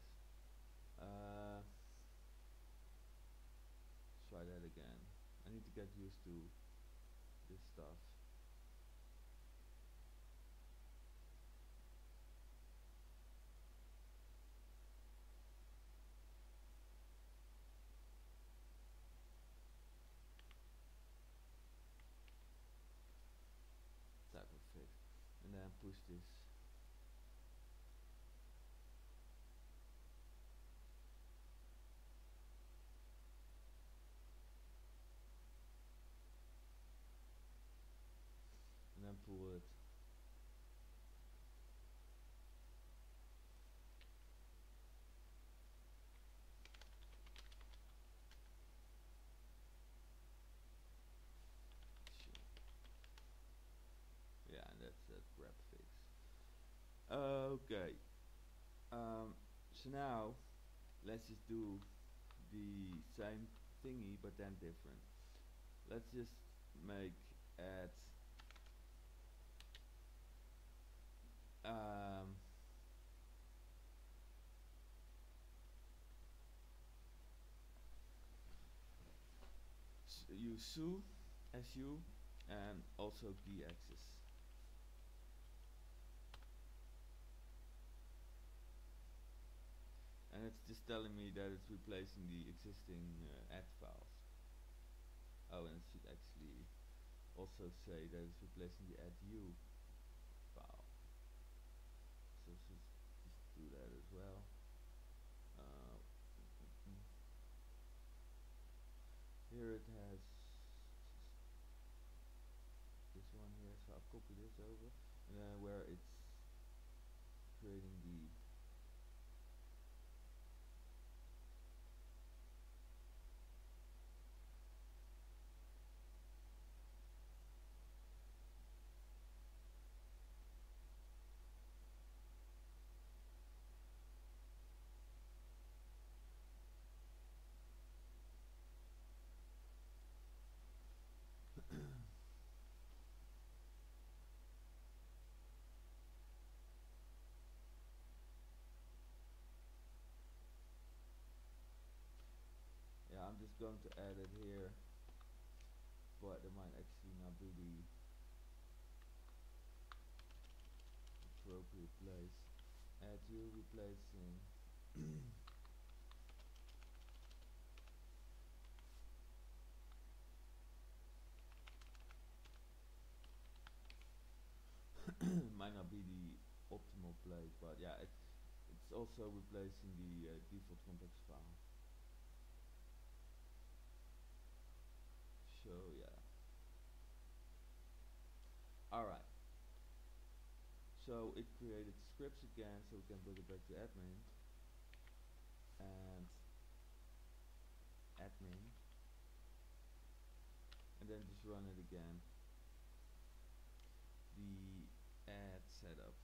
Try that again. I need to get used to this stuff. Typo fix. And then push this. And then pull it. Yeah, and that's that grep fix. Okay. So now let's just do the same thingy but then different. Let's just make add use su su and also key access. And it's just telling me that it's replacing the existing add files. Oh, and it should actually also say that it's replacing the addu file. So just do that as well. Here it has this one here, so I'll copy this over, and then where it's creating the yeah, I'm just going to add it here, but it might actually not not do the appropriate place. Add you replacing might not be the optimal place, but yeah, it's also replacing the default context file. So yeah. Alright. So it created scripts again, so we can bring it back to admin. And admin. And then just run it again. The add setup.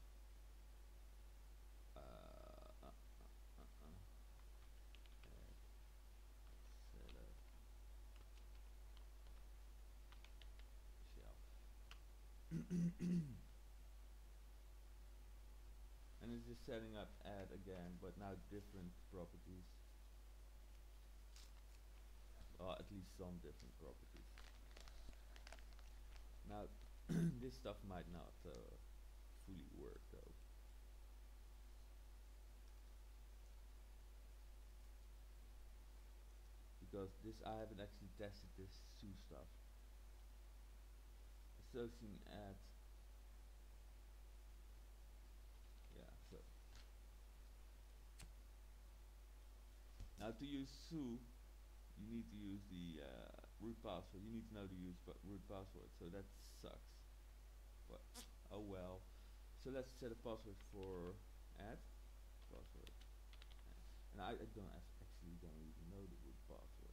Add setup shelf. And it's just setting up add again, but now different properties. At least some different properties. Now this stuff might not fully work though. Because this, I haven't actually tested this Sue stuff. Associating add. Yeah, so. Now to use Sue, you need to use the root password. You need to know the root password, so that sucks. But oh well. So let's set a password for add password. And I don't actually don't even know the root password.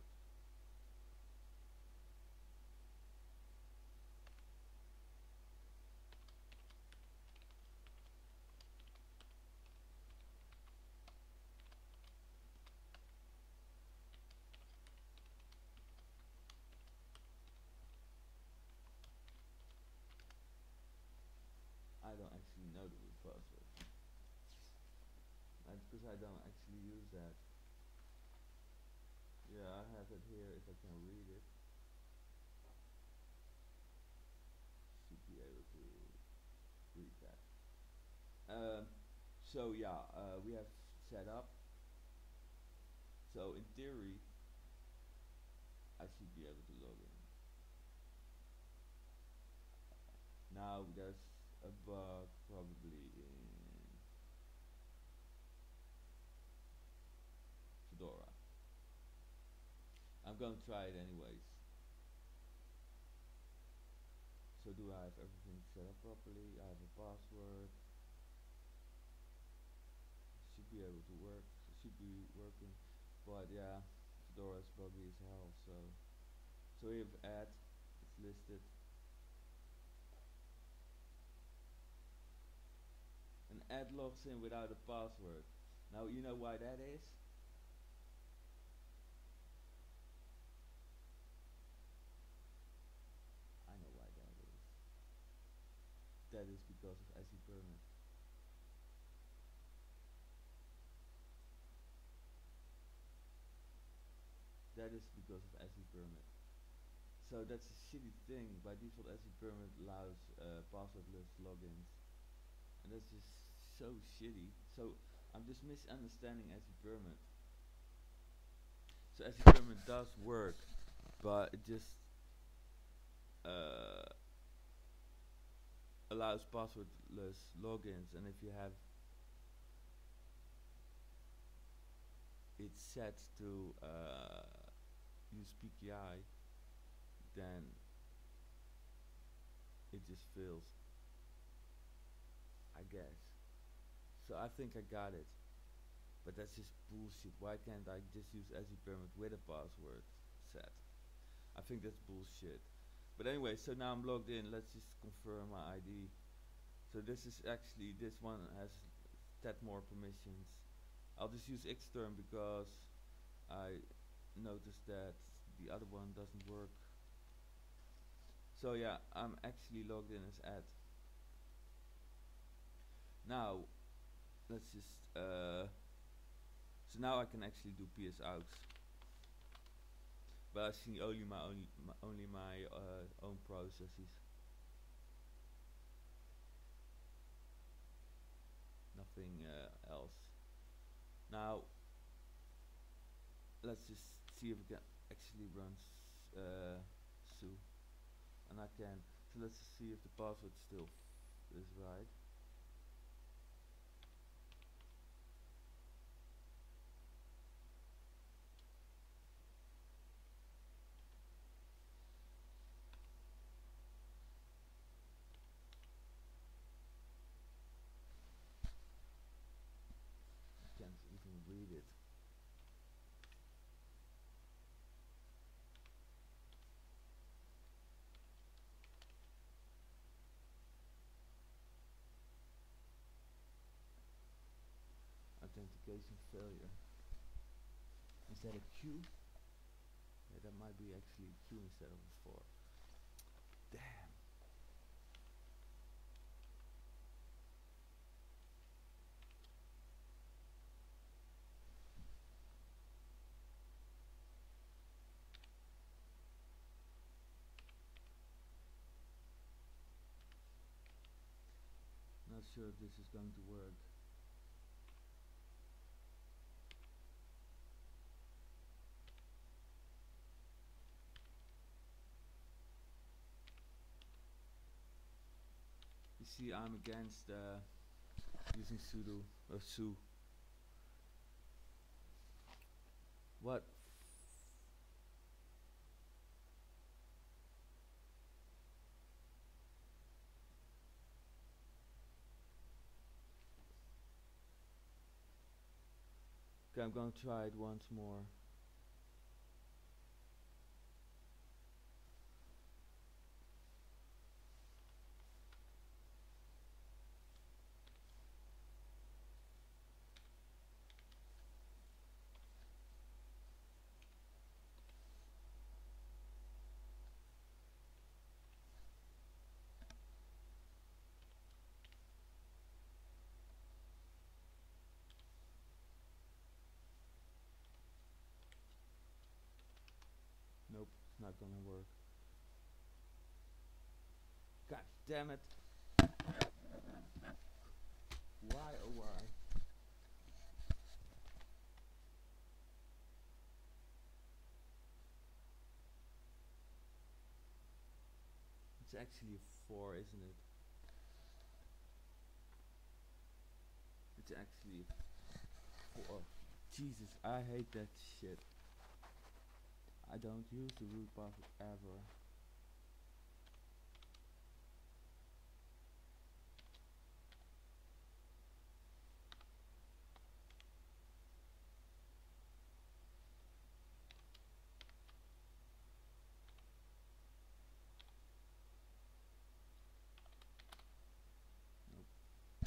I don't actually know the root password. That's because I don't actually use that. Yeah, I have it here if I can read it. Should be able to read that. So yeah, we have set up. So in theory, I should be able to log in. Now there's a bug probably in Fedora. I'm gonna try it anyways. So do I have everything set up properly? I have a password. Should be able to work. Should be working. But yeah, Fedora is buggy as hell. So we have add. It's listed. And add logs in without a password. Now you know why that is? I know why that is. That is because of SE permit. That is because of SE permit. So that's a shitty thing. By default, SE permit allows passwordless logins, and that's just so shitty. So I'm just misunderstanding SE permit. So SE permit does work, but it just allows passwordless logins, and if you have it set to use PKI, then it just fails, I guess. So I think I got it, but that's just bullshit. Why can't I just use SE permit with a password set? I think that's bullshit. But anyway, so now I'm logged in. Let's just confirm my ID. So this is actually, this one has 10 more permissions. I'll just use Xterm because I noticed that the other one doesn't work. So yeah, I'm actually logged in as add. Now let's just so now I can actually do PS out. but I see only my own processes, nothing else. Now let's just see if we can actually run Sue, and I can. So let's see if the password still is right. I can't even read it. Authentication failure. Is that a Q? Yeah, that might be actually a Q instead of a 4. Damn. Not sure if this is going to work. You see, I'm against using sudo or su. What? Okay, I'm going to try it once more. Nope, it's not gonna work. God damn it. Why oh why? It's actually a 4, isn't it? It's actually a 4. Jesus, I hate that shit. I don't use the root password ever. Nope.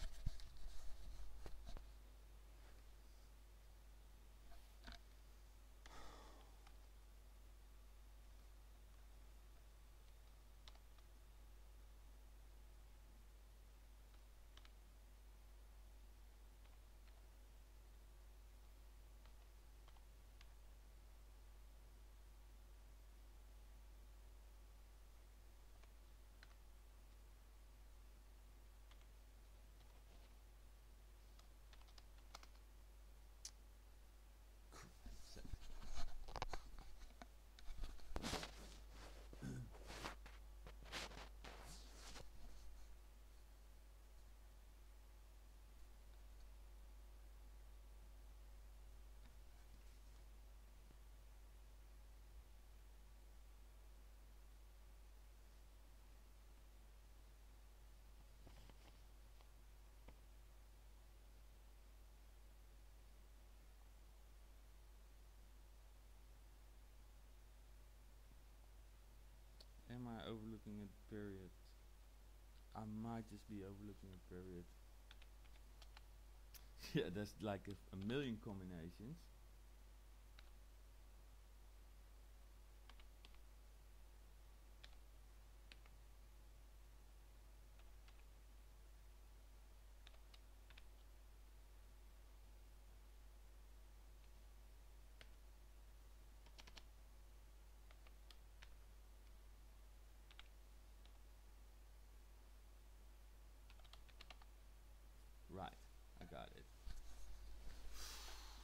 Am I overlooking a period? I might just be overlooking a period. Yeah, that's like a million combinations.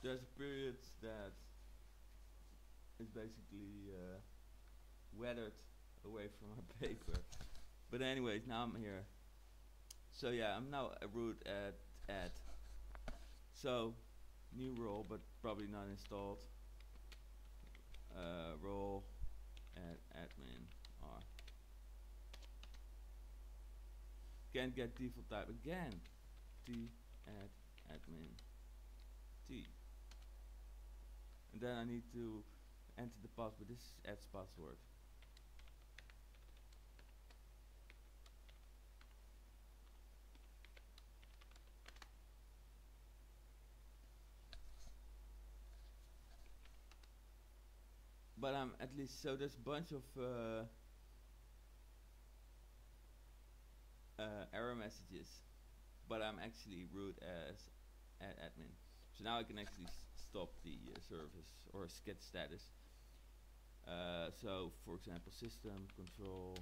there's a period that is basically weathered away from my paper. But anyways, now I'm here. So yeah, I'm now a root at add. So new role, but probably not installed. Role at admin r. Can't get default type again. T add admin T. And then I need to enter the password. This is adds password. But I'm at least, so there's a bunch of error messages, but I'm actually root as admin. So now I can actually stop the service or get status. So for example, system control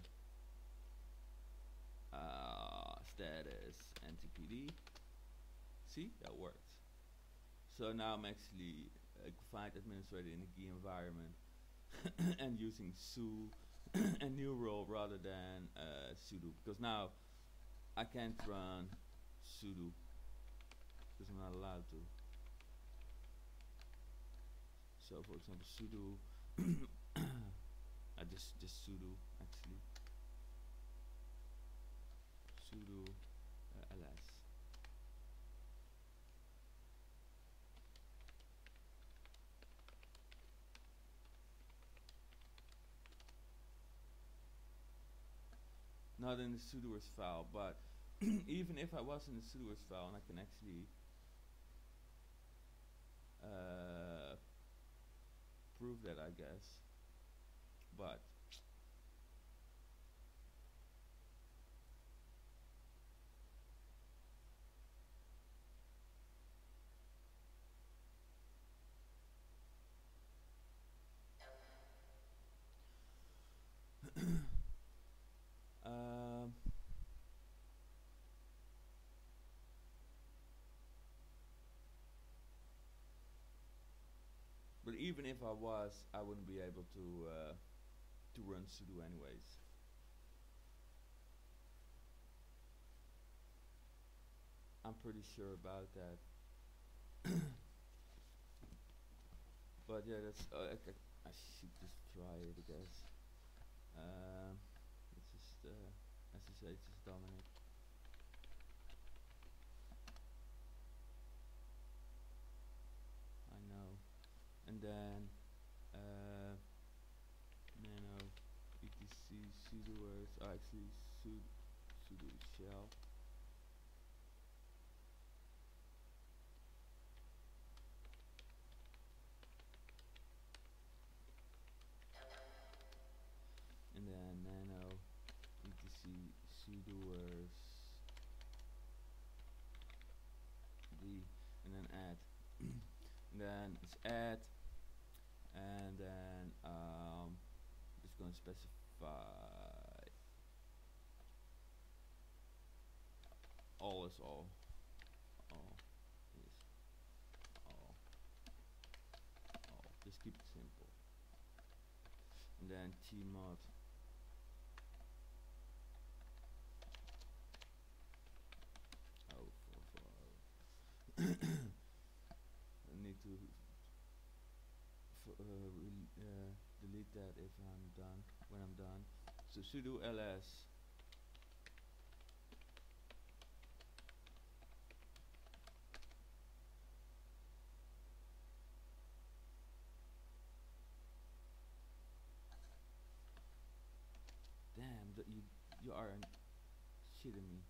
status NTPD. See, that works. So now I'm actually a confined administrator in a GUI environment and using su and new role rather than sudo, because now I can't run sudo because I'm not allowed to. So for example, sudo I just sudo actually sudo ls. Not in the sudoers file, but even if I was in the sudoers file, and I can actually prove that, I guess, but but even if I was, I wouldn't be able to run sudo anyways. I'm pretty sure about that. But yeah, that's I should just try it, I guess. It's just SSH is Dominic. I know. And then nano etc sudoers actually sudo shell. And then nano etc sudoers d, and then add. And then it's add, and then just going to specify all is all is all. Just keep it simple. And then tmod I need to delete that if I'm done, when I'm done. So sudo ls damn, that you are shitting me.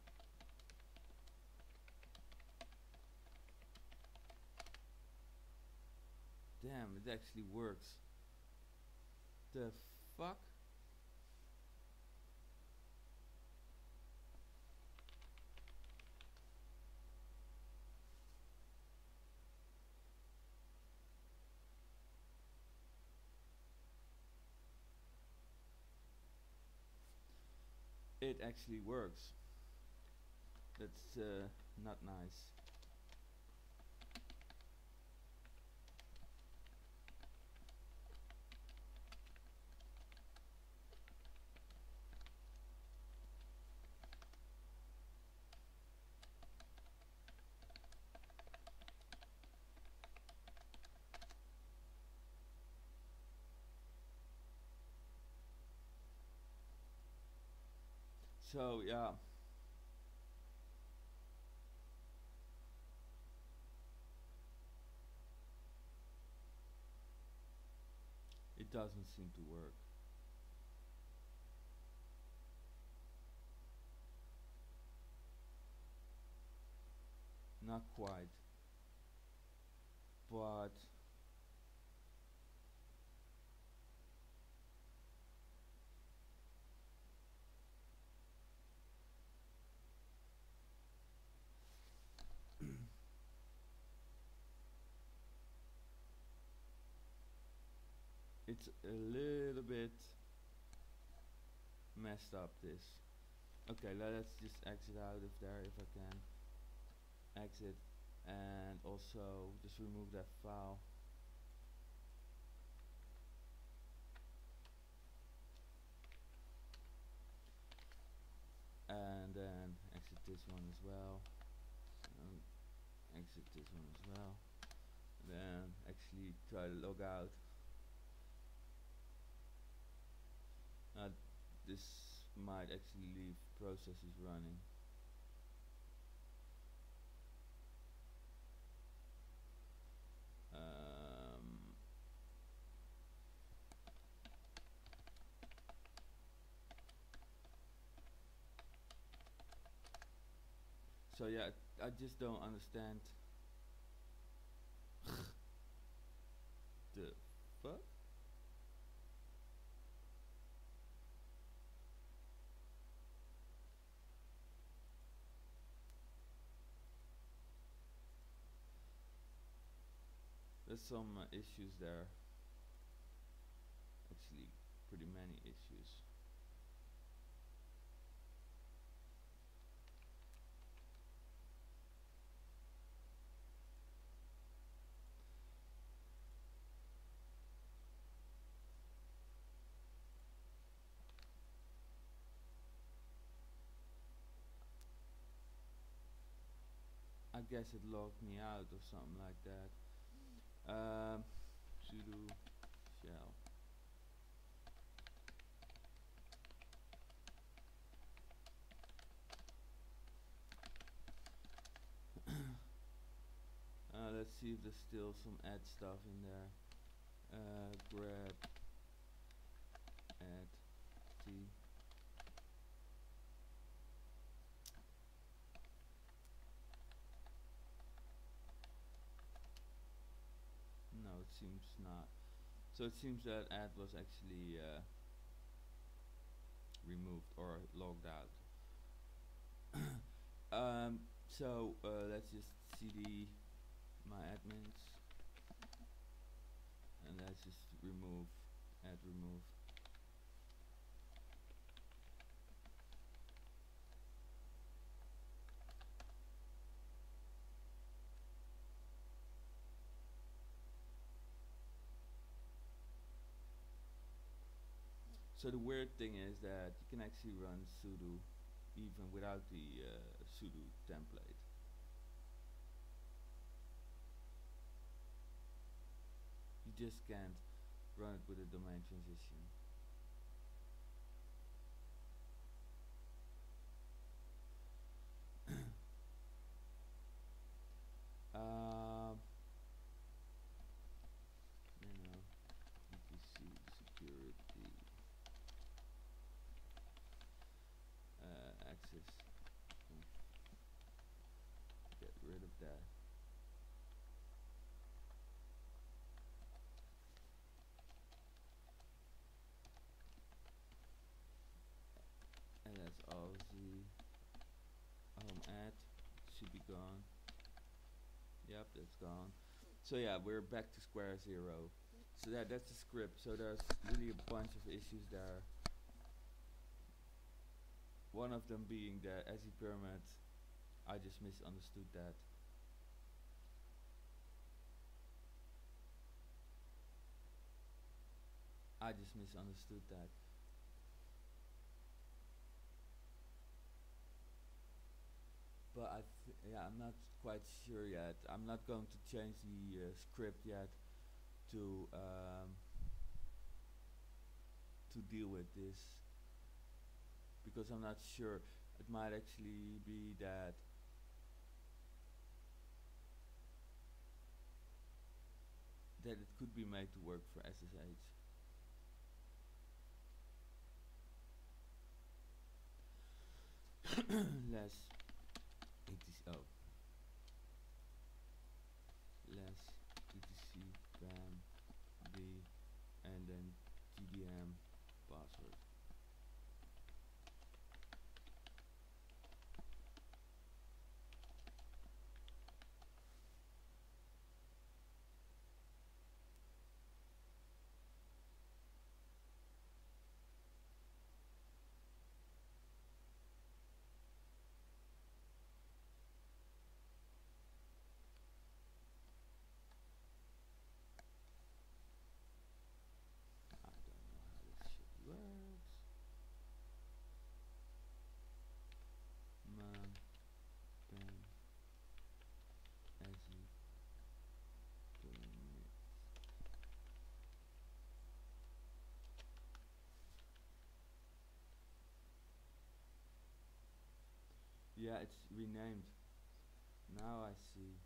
Damn, it actually works. The fuck? It actually works. That's not nice. So yeah, it doesn't seem to work. Not quite, but it's a little bit messed up. This. Okay, let's just exit out of there if I can. Exit, and also just remove that file. And then exit this one as well. And exit this one as well. Then actually try to log out. This might actually leave processes running. So yeah, I just don't understand the fuck. There's some issues there. Actually, pretty many issues. I guess it logged me out or something like that. Sudo shell. Let's see if there's still some add stuff in there. Grab add t. No, it seems not. So it seems that add was actually removed or logged out. So let's just cd my admins, and let's just remove add remove. So the weird thing is that you can actually run sudo even without the sudo template. You just can't run it with a domain transition. etc security access. Get rid of that. And that's all the home add should be gone. Yep, that's gone. So yeah, we're back to square zero. So that's the script. So there's really a bunch of issues there. One of them being the SE pyramid. I just misunderstood that. I just misunderstood that. But yeah, I'm not quite sure yet. I'm not going to change the script yet to deal with this. because I'm not sure. It might actually be that it could be made to work for SSH. less etc less etc bam b and then tdm password. I don't know how this shit works. Man, bam, as you permit. Yeah, it's renamed. Now I see.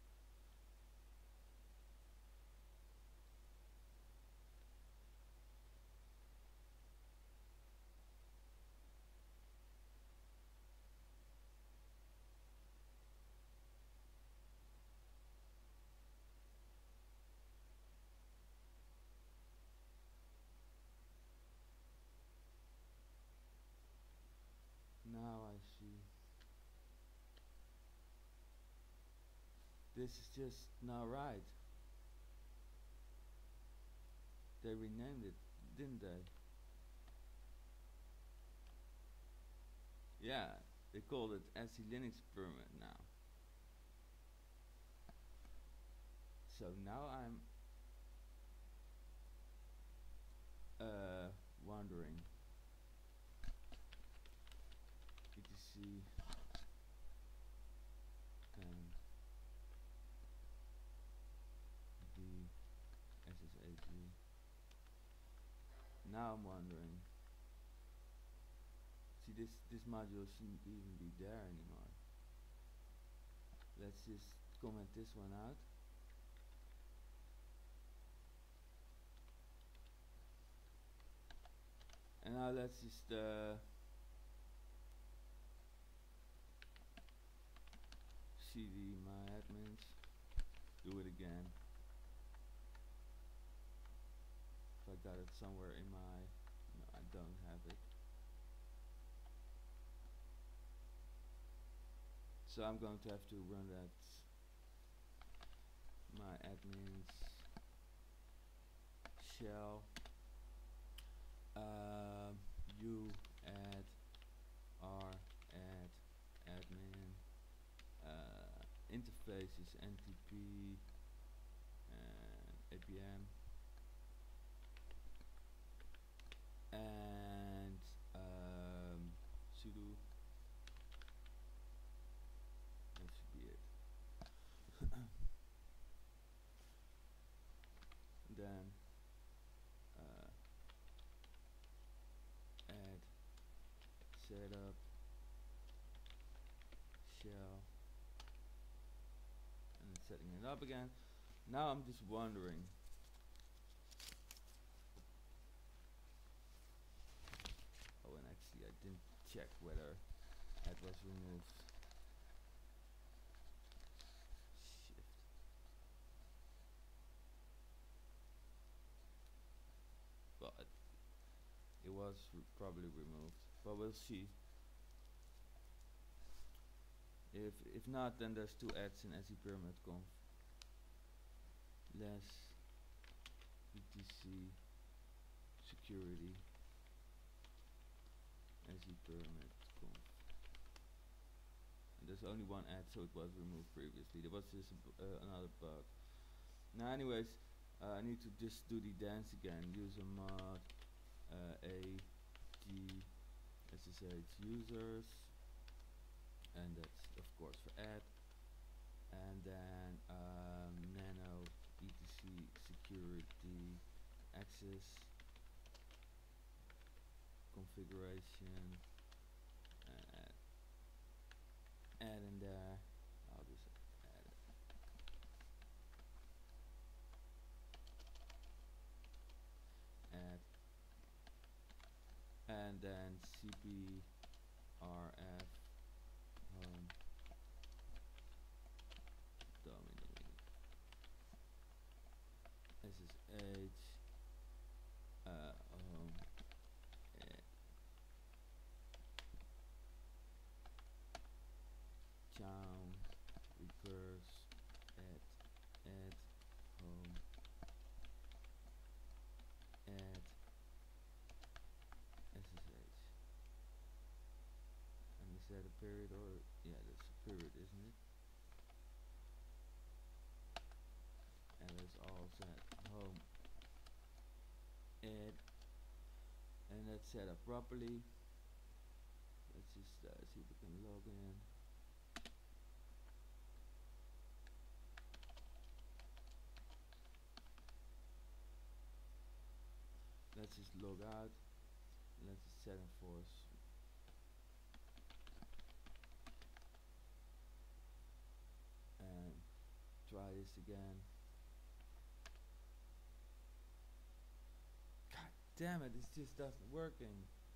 Now I see. This is just not right. They renamed it, didn't they? Yeah, they called it SE Linux Permit now. So now I'm wondering. etc and the SSH. Now I'm wondering. See, this module shouldn't even be there anymore. Let's just comment this one out. And now let's just cd my admins, do it again. If I got it somewhere in my, no, I don't have it. So I'm going to have to run that my admins shell u add r add admin interfaces ntp apm and sudo. That should be it. Then add setup shell and then setting it up again. Now I'm just wondering, oh, and actually I didn't check whether that was removed. Shift. Well, it was probably removed, but we'll see. If not, then there's two ads in SE Pyramid conf. Less etc security SE Pyramid conf. And there's only one ad, so it was removed previously. There was just another bug. Now, anyways, I need to just do the dance again. User mod a g ssh users, and that's of course for add, and then nano etc security access configuration and then cprf home dominate ssh home town recurse add home add ssh. And is that a period, or yeah, that's a period, isn't it? And that's all set home add, and that's set up properly. Let's just see if we can log in. Let's just log out. Let's just set and force. And try this again. God damn it, this just doesn't working.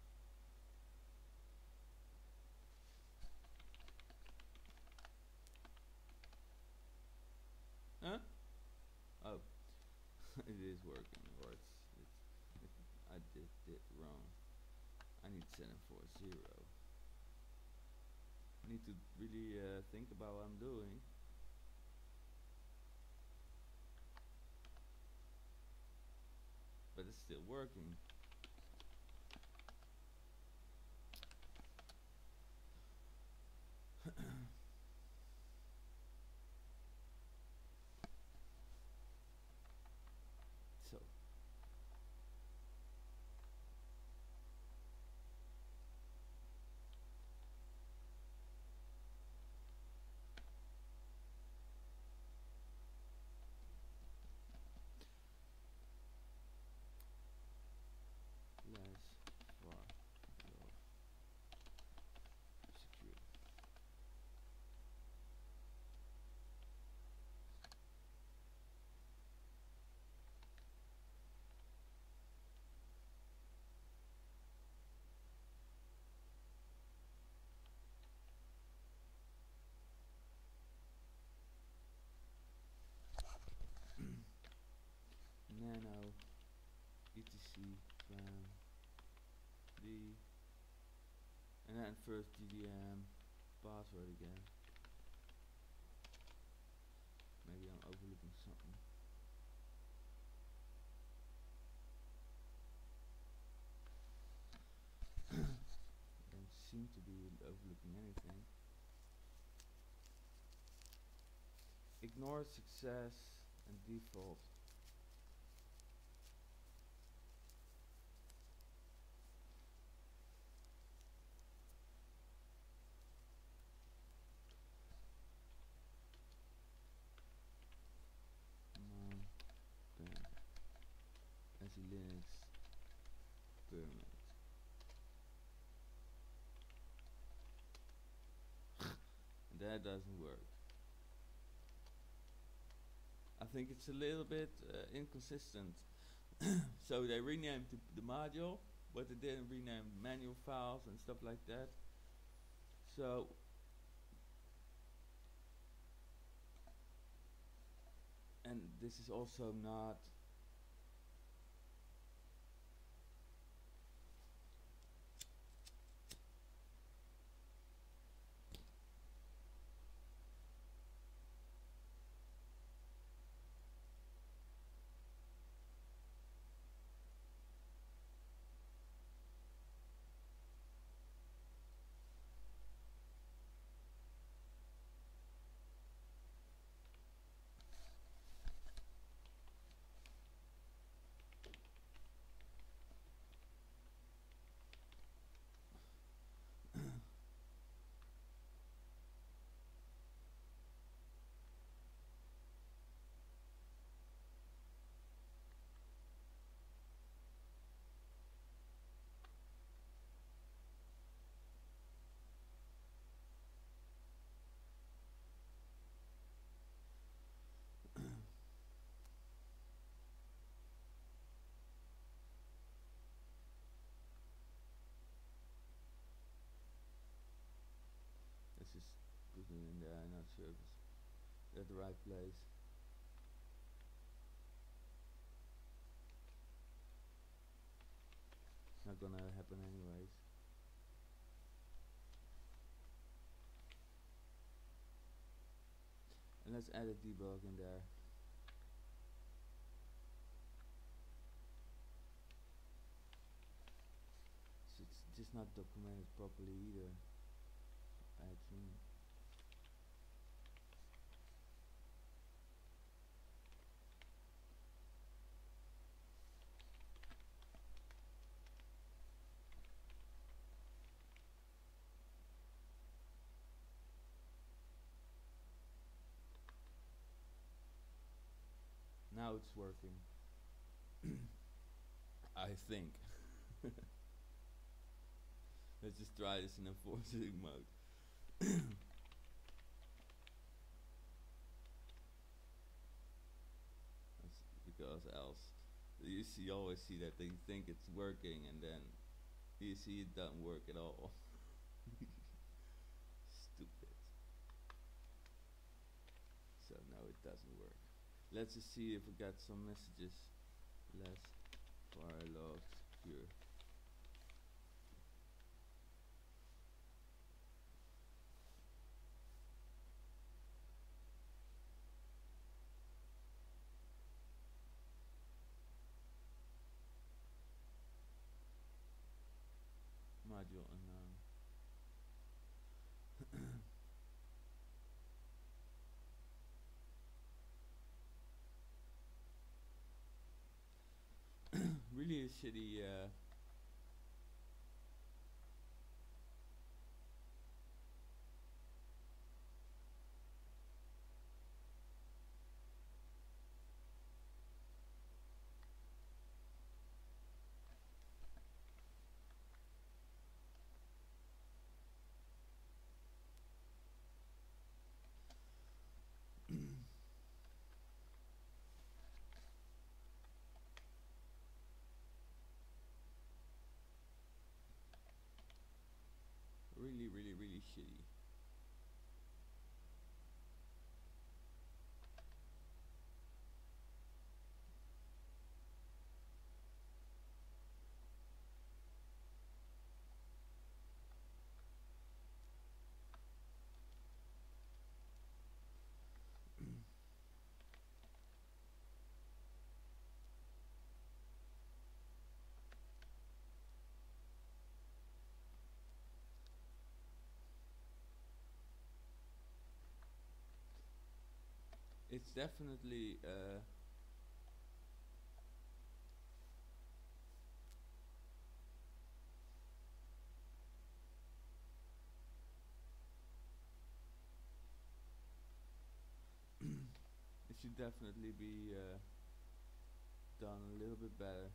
Huh? Oh, it is working, or I did it wrong. I need 740. I need to really think about what I'm doing. But it's still working. So less far love secure. Nano etc fam d, and then first GDM password again. Maybe I'm overlooking something. Don't seem to be overlooking anything. Ignore success and default. Linux permit. That doesn't work. I think it's a little bit inconsistent. So they renamed the module, but they didn't rename manual files and stuff like that. So and this is also not just put it in there. I'm not sure if it's at the right place. It's not gonna happen anyways. And let's add a debug in there. So it's just not documented properly either. Add in. Now it's working. I think. Let's just try this in enforcing mode. That's because else you always see that they think it's working and then you see it doesn't work at all. Stupid. So no, it doesn't work. Let's just see if we got some messages. Less fire logs secure. Module unknown. Really a shitty really shitty. It's definitely it should definitely be done a little bit better.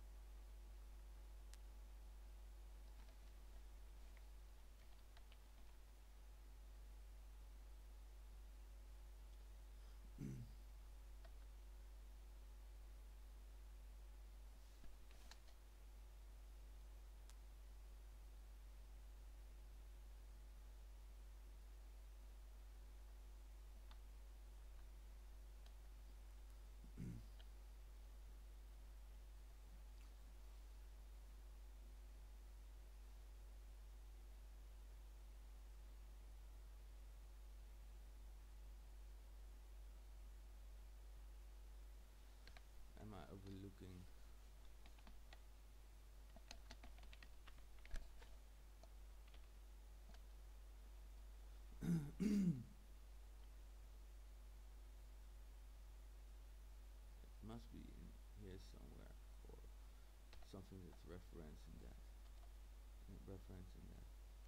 Am I overlooking? It must be in here somewhere, or something that's referencing that. Referencing that.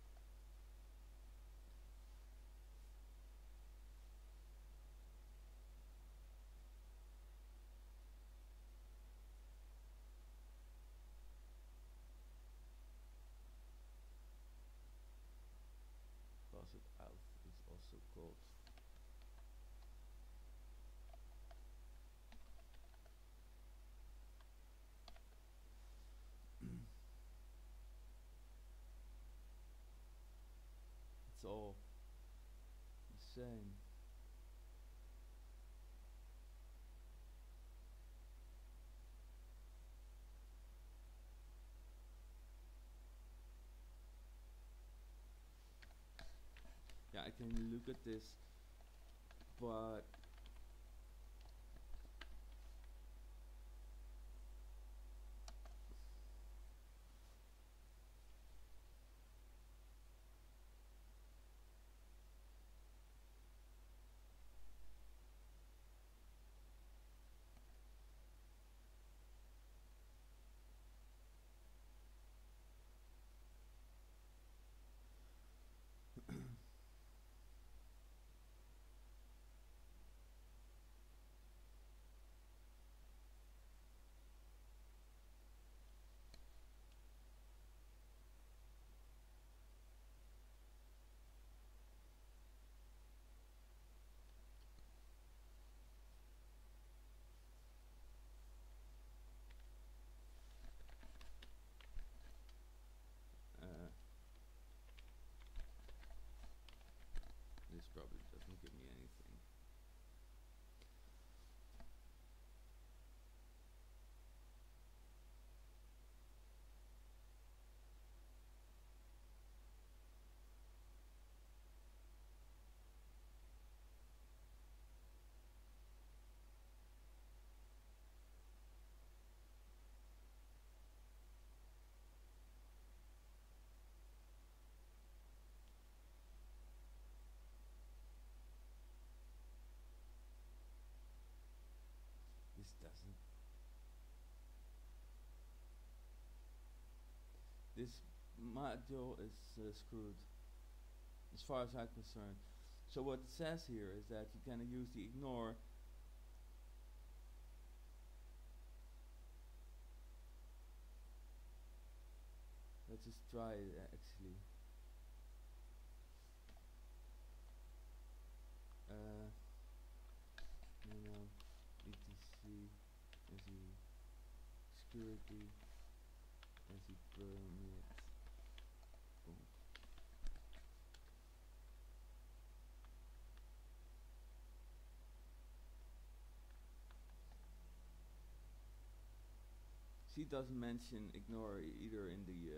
Closet out is also called. It's all same. Yeah, I can look at this, but uh, this probably doesn't give me anything. This doesn't. This module is screwed, as far as I'm concerned. So what it says here is that you can use the ignore. Let's just try it actually. etc as security as permit. Boom. She doesn't mention ignore either in the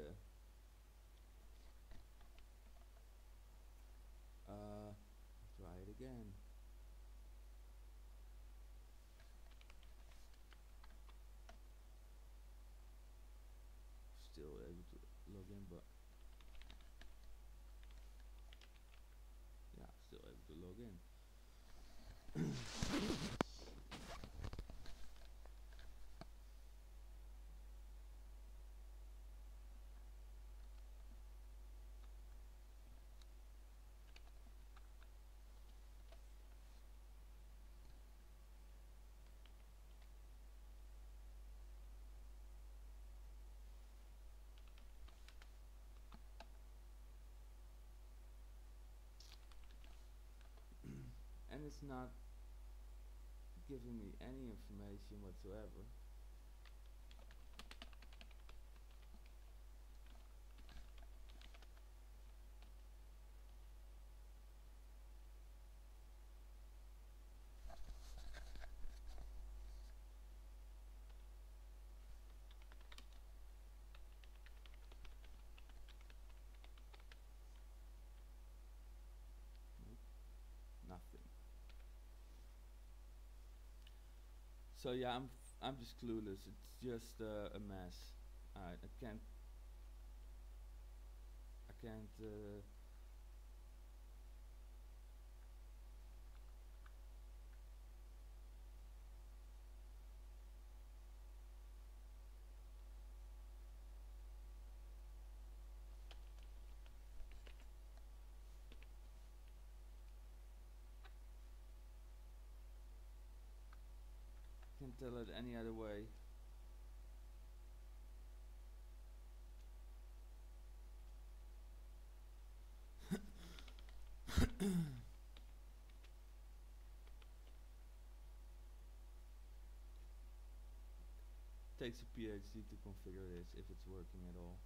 try it again. Still able to log in, but yeah, still able to log in. And it's not giving me any information whatsoever. Nope, nothing. So yeah, I'm just clueless. It's just a mess. I can't tell it any other way. Takes a PhD to configure this if it's working at all.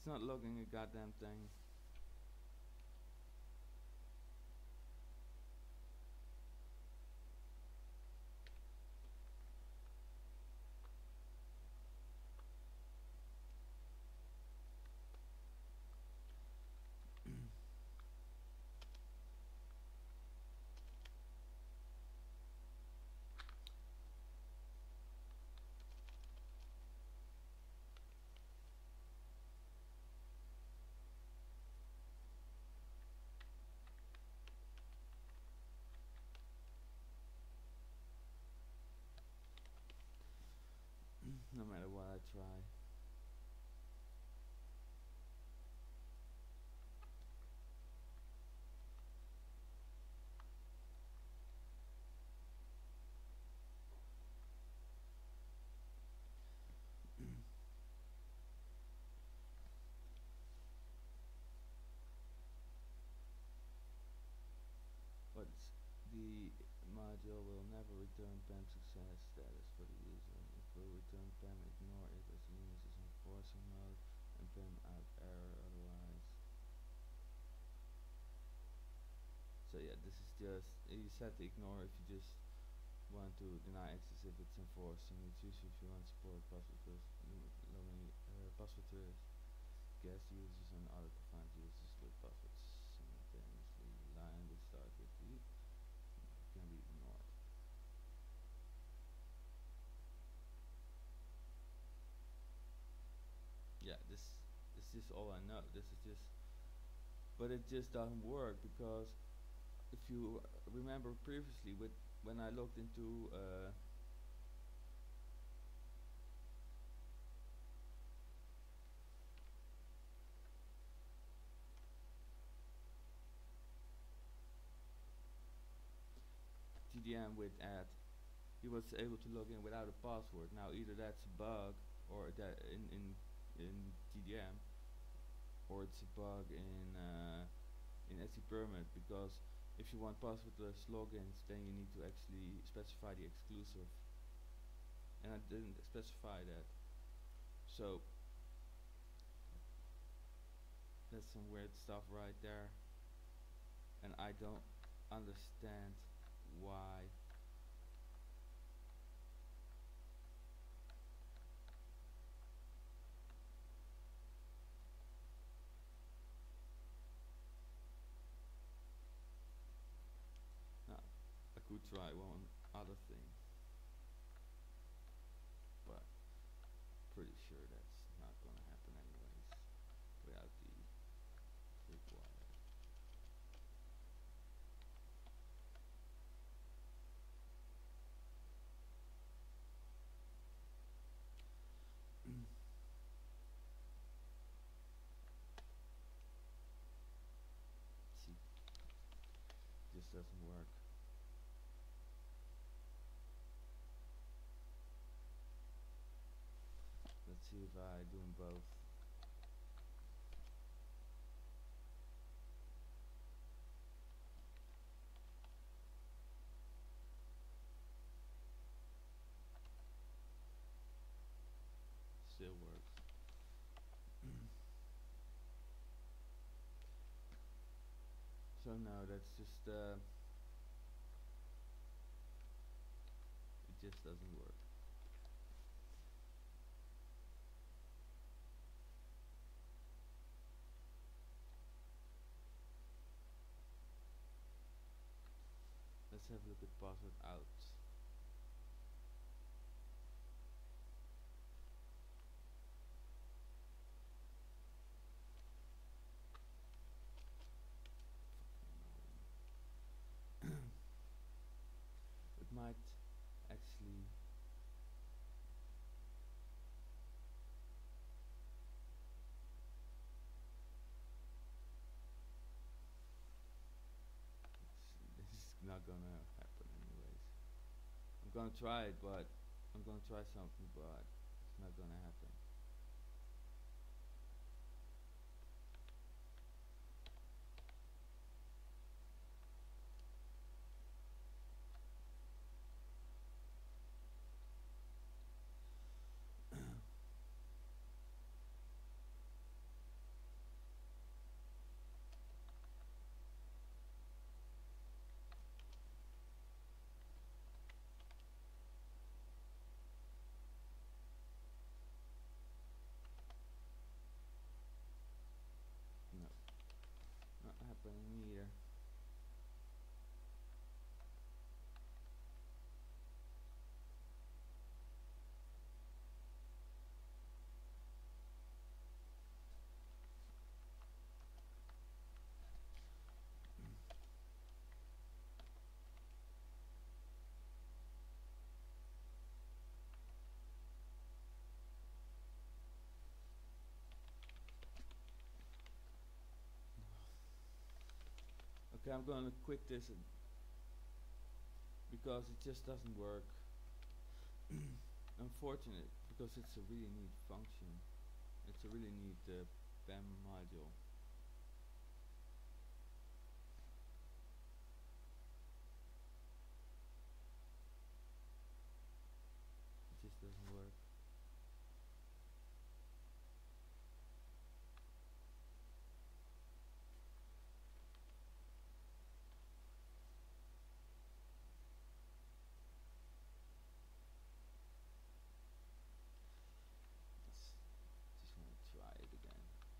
It's not logging a goddamn thing. No matter what I try. But the module will never return PAM success status for the user. It will return PAM ignore if Linux is on forcing mode and PAM out error otherwise. So yeah, this is just, you set the ignore if you just want to deny access if it's enforced, and it's usually if you want support password logging password guest users and other confined users with passwords simultaneously. Line which start with the can be ignored. Yeah, this is just all I know. This is just, but it just doesn't work because if you remember previously with when I looked into TDM with add, he was able to log in without a password. Now either that's a bug or that in TDM, or it's a bug in SC permit, because if you want passwordless logins, then you need to actually specify the exclusive, and I didn't specify that. So that's some weird stuff right there, and I don't understand why. Now, I could try one other thing, but pretty sure that's not gonna happen anyways without the required. See, just doesn't work. Let's see if I do them both. Still works. So no, that's just it just doesn't work. Let's have a look at password out. It might actually this is not gonna happen anyways. I'm gonna try it, but I'm gonna try something, but it's not gonna happen. Okay, I'm gonna quit this because it just doesn't work. Unfortunate, because it's a really neat function. It's a really neat PEM module. It just doesn't work. Just want to try it again.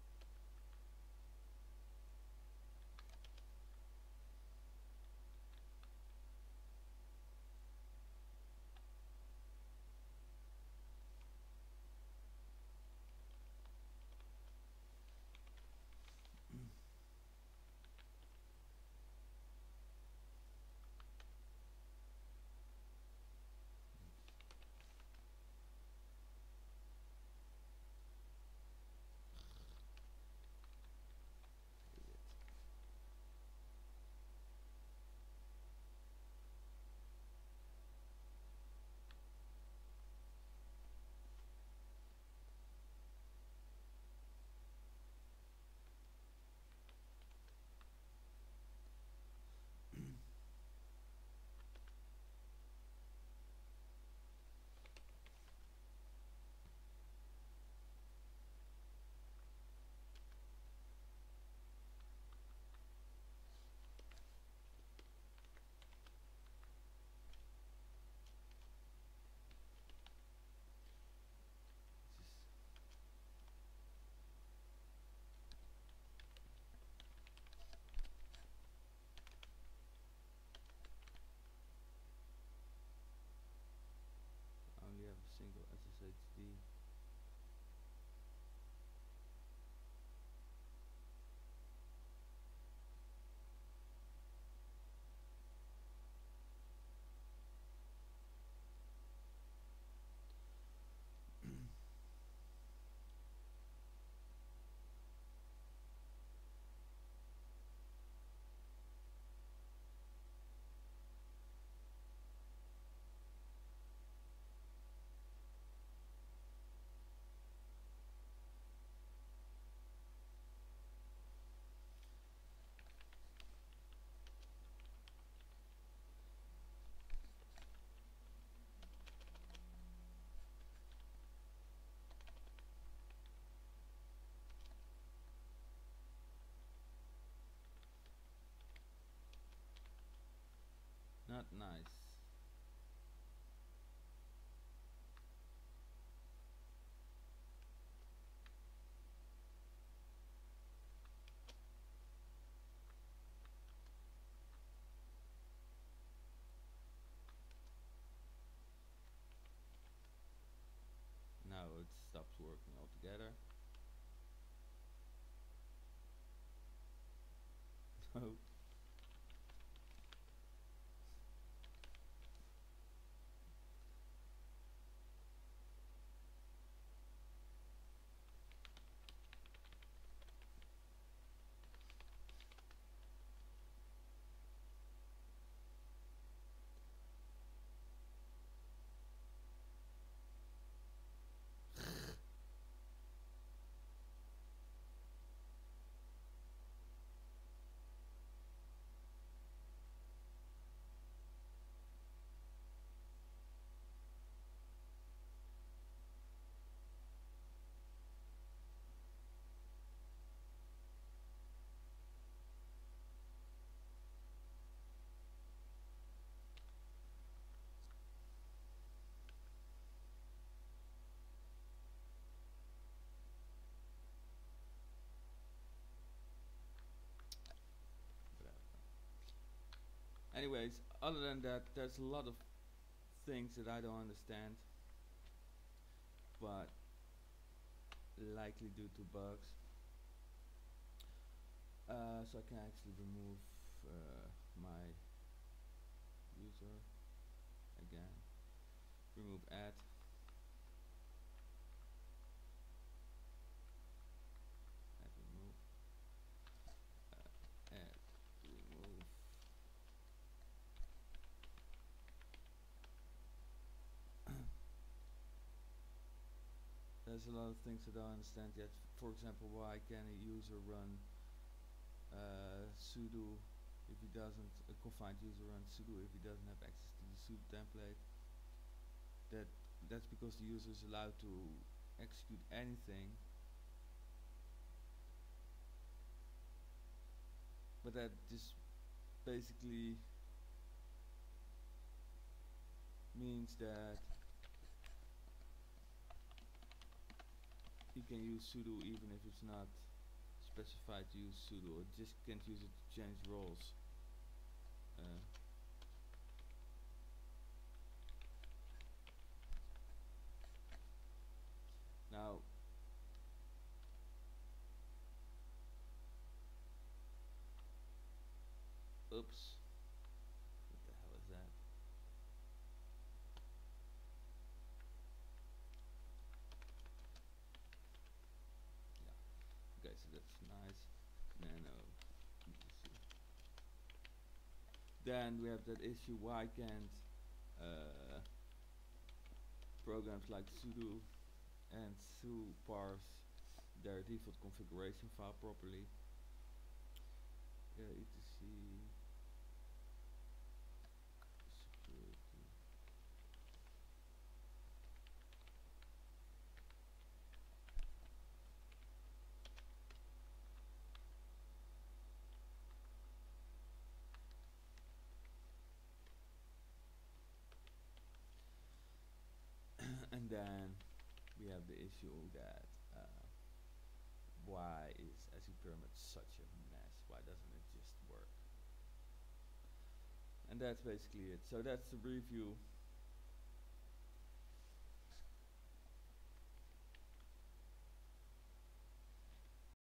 I only have a single SSHD. Not nice. Now it stops working altogether. No. Anyways, other than that, there's a lot of things that I don't understand, but likely due to bugs. So I can actually remove my user again. Remove add. Add remove. Add remove. there's a lot of things I don't understand yet. For example, why can a user run sudo if he doesn't, a confined user run sudo if he doesn't have access to the sudo template. That's because the user is allowed to execute anything, but that just basically means that you can use sudo even if it's not specified to use sudo. It just can't use it to change roles. Now, oops, what the hell is that? Yeah, okay, so that's nice. Nano. Then we have that issue, why can't programs like sudo and su parse their default configuration file properly. etc security. And then we have the issue that why is SE Pyramid such a mess? Why doesn't it just work? And that's basically it. So that's the review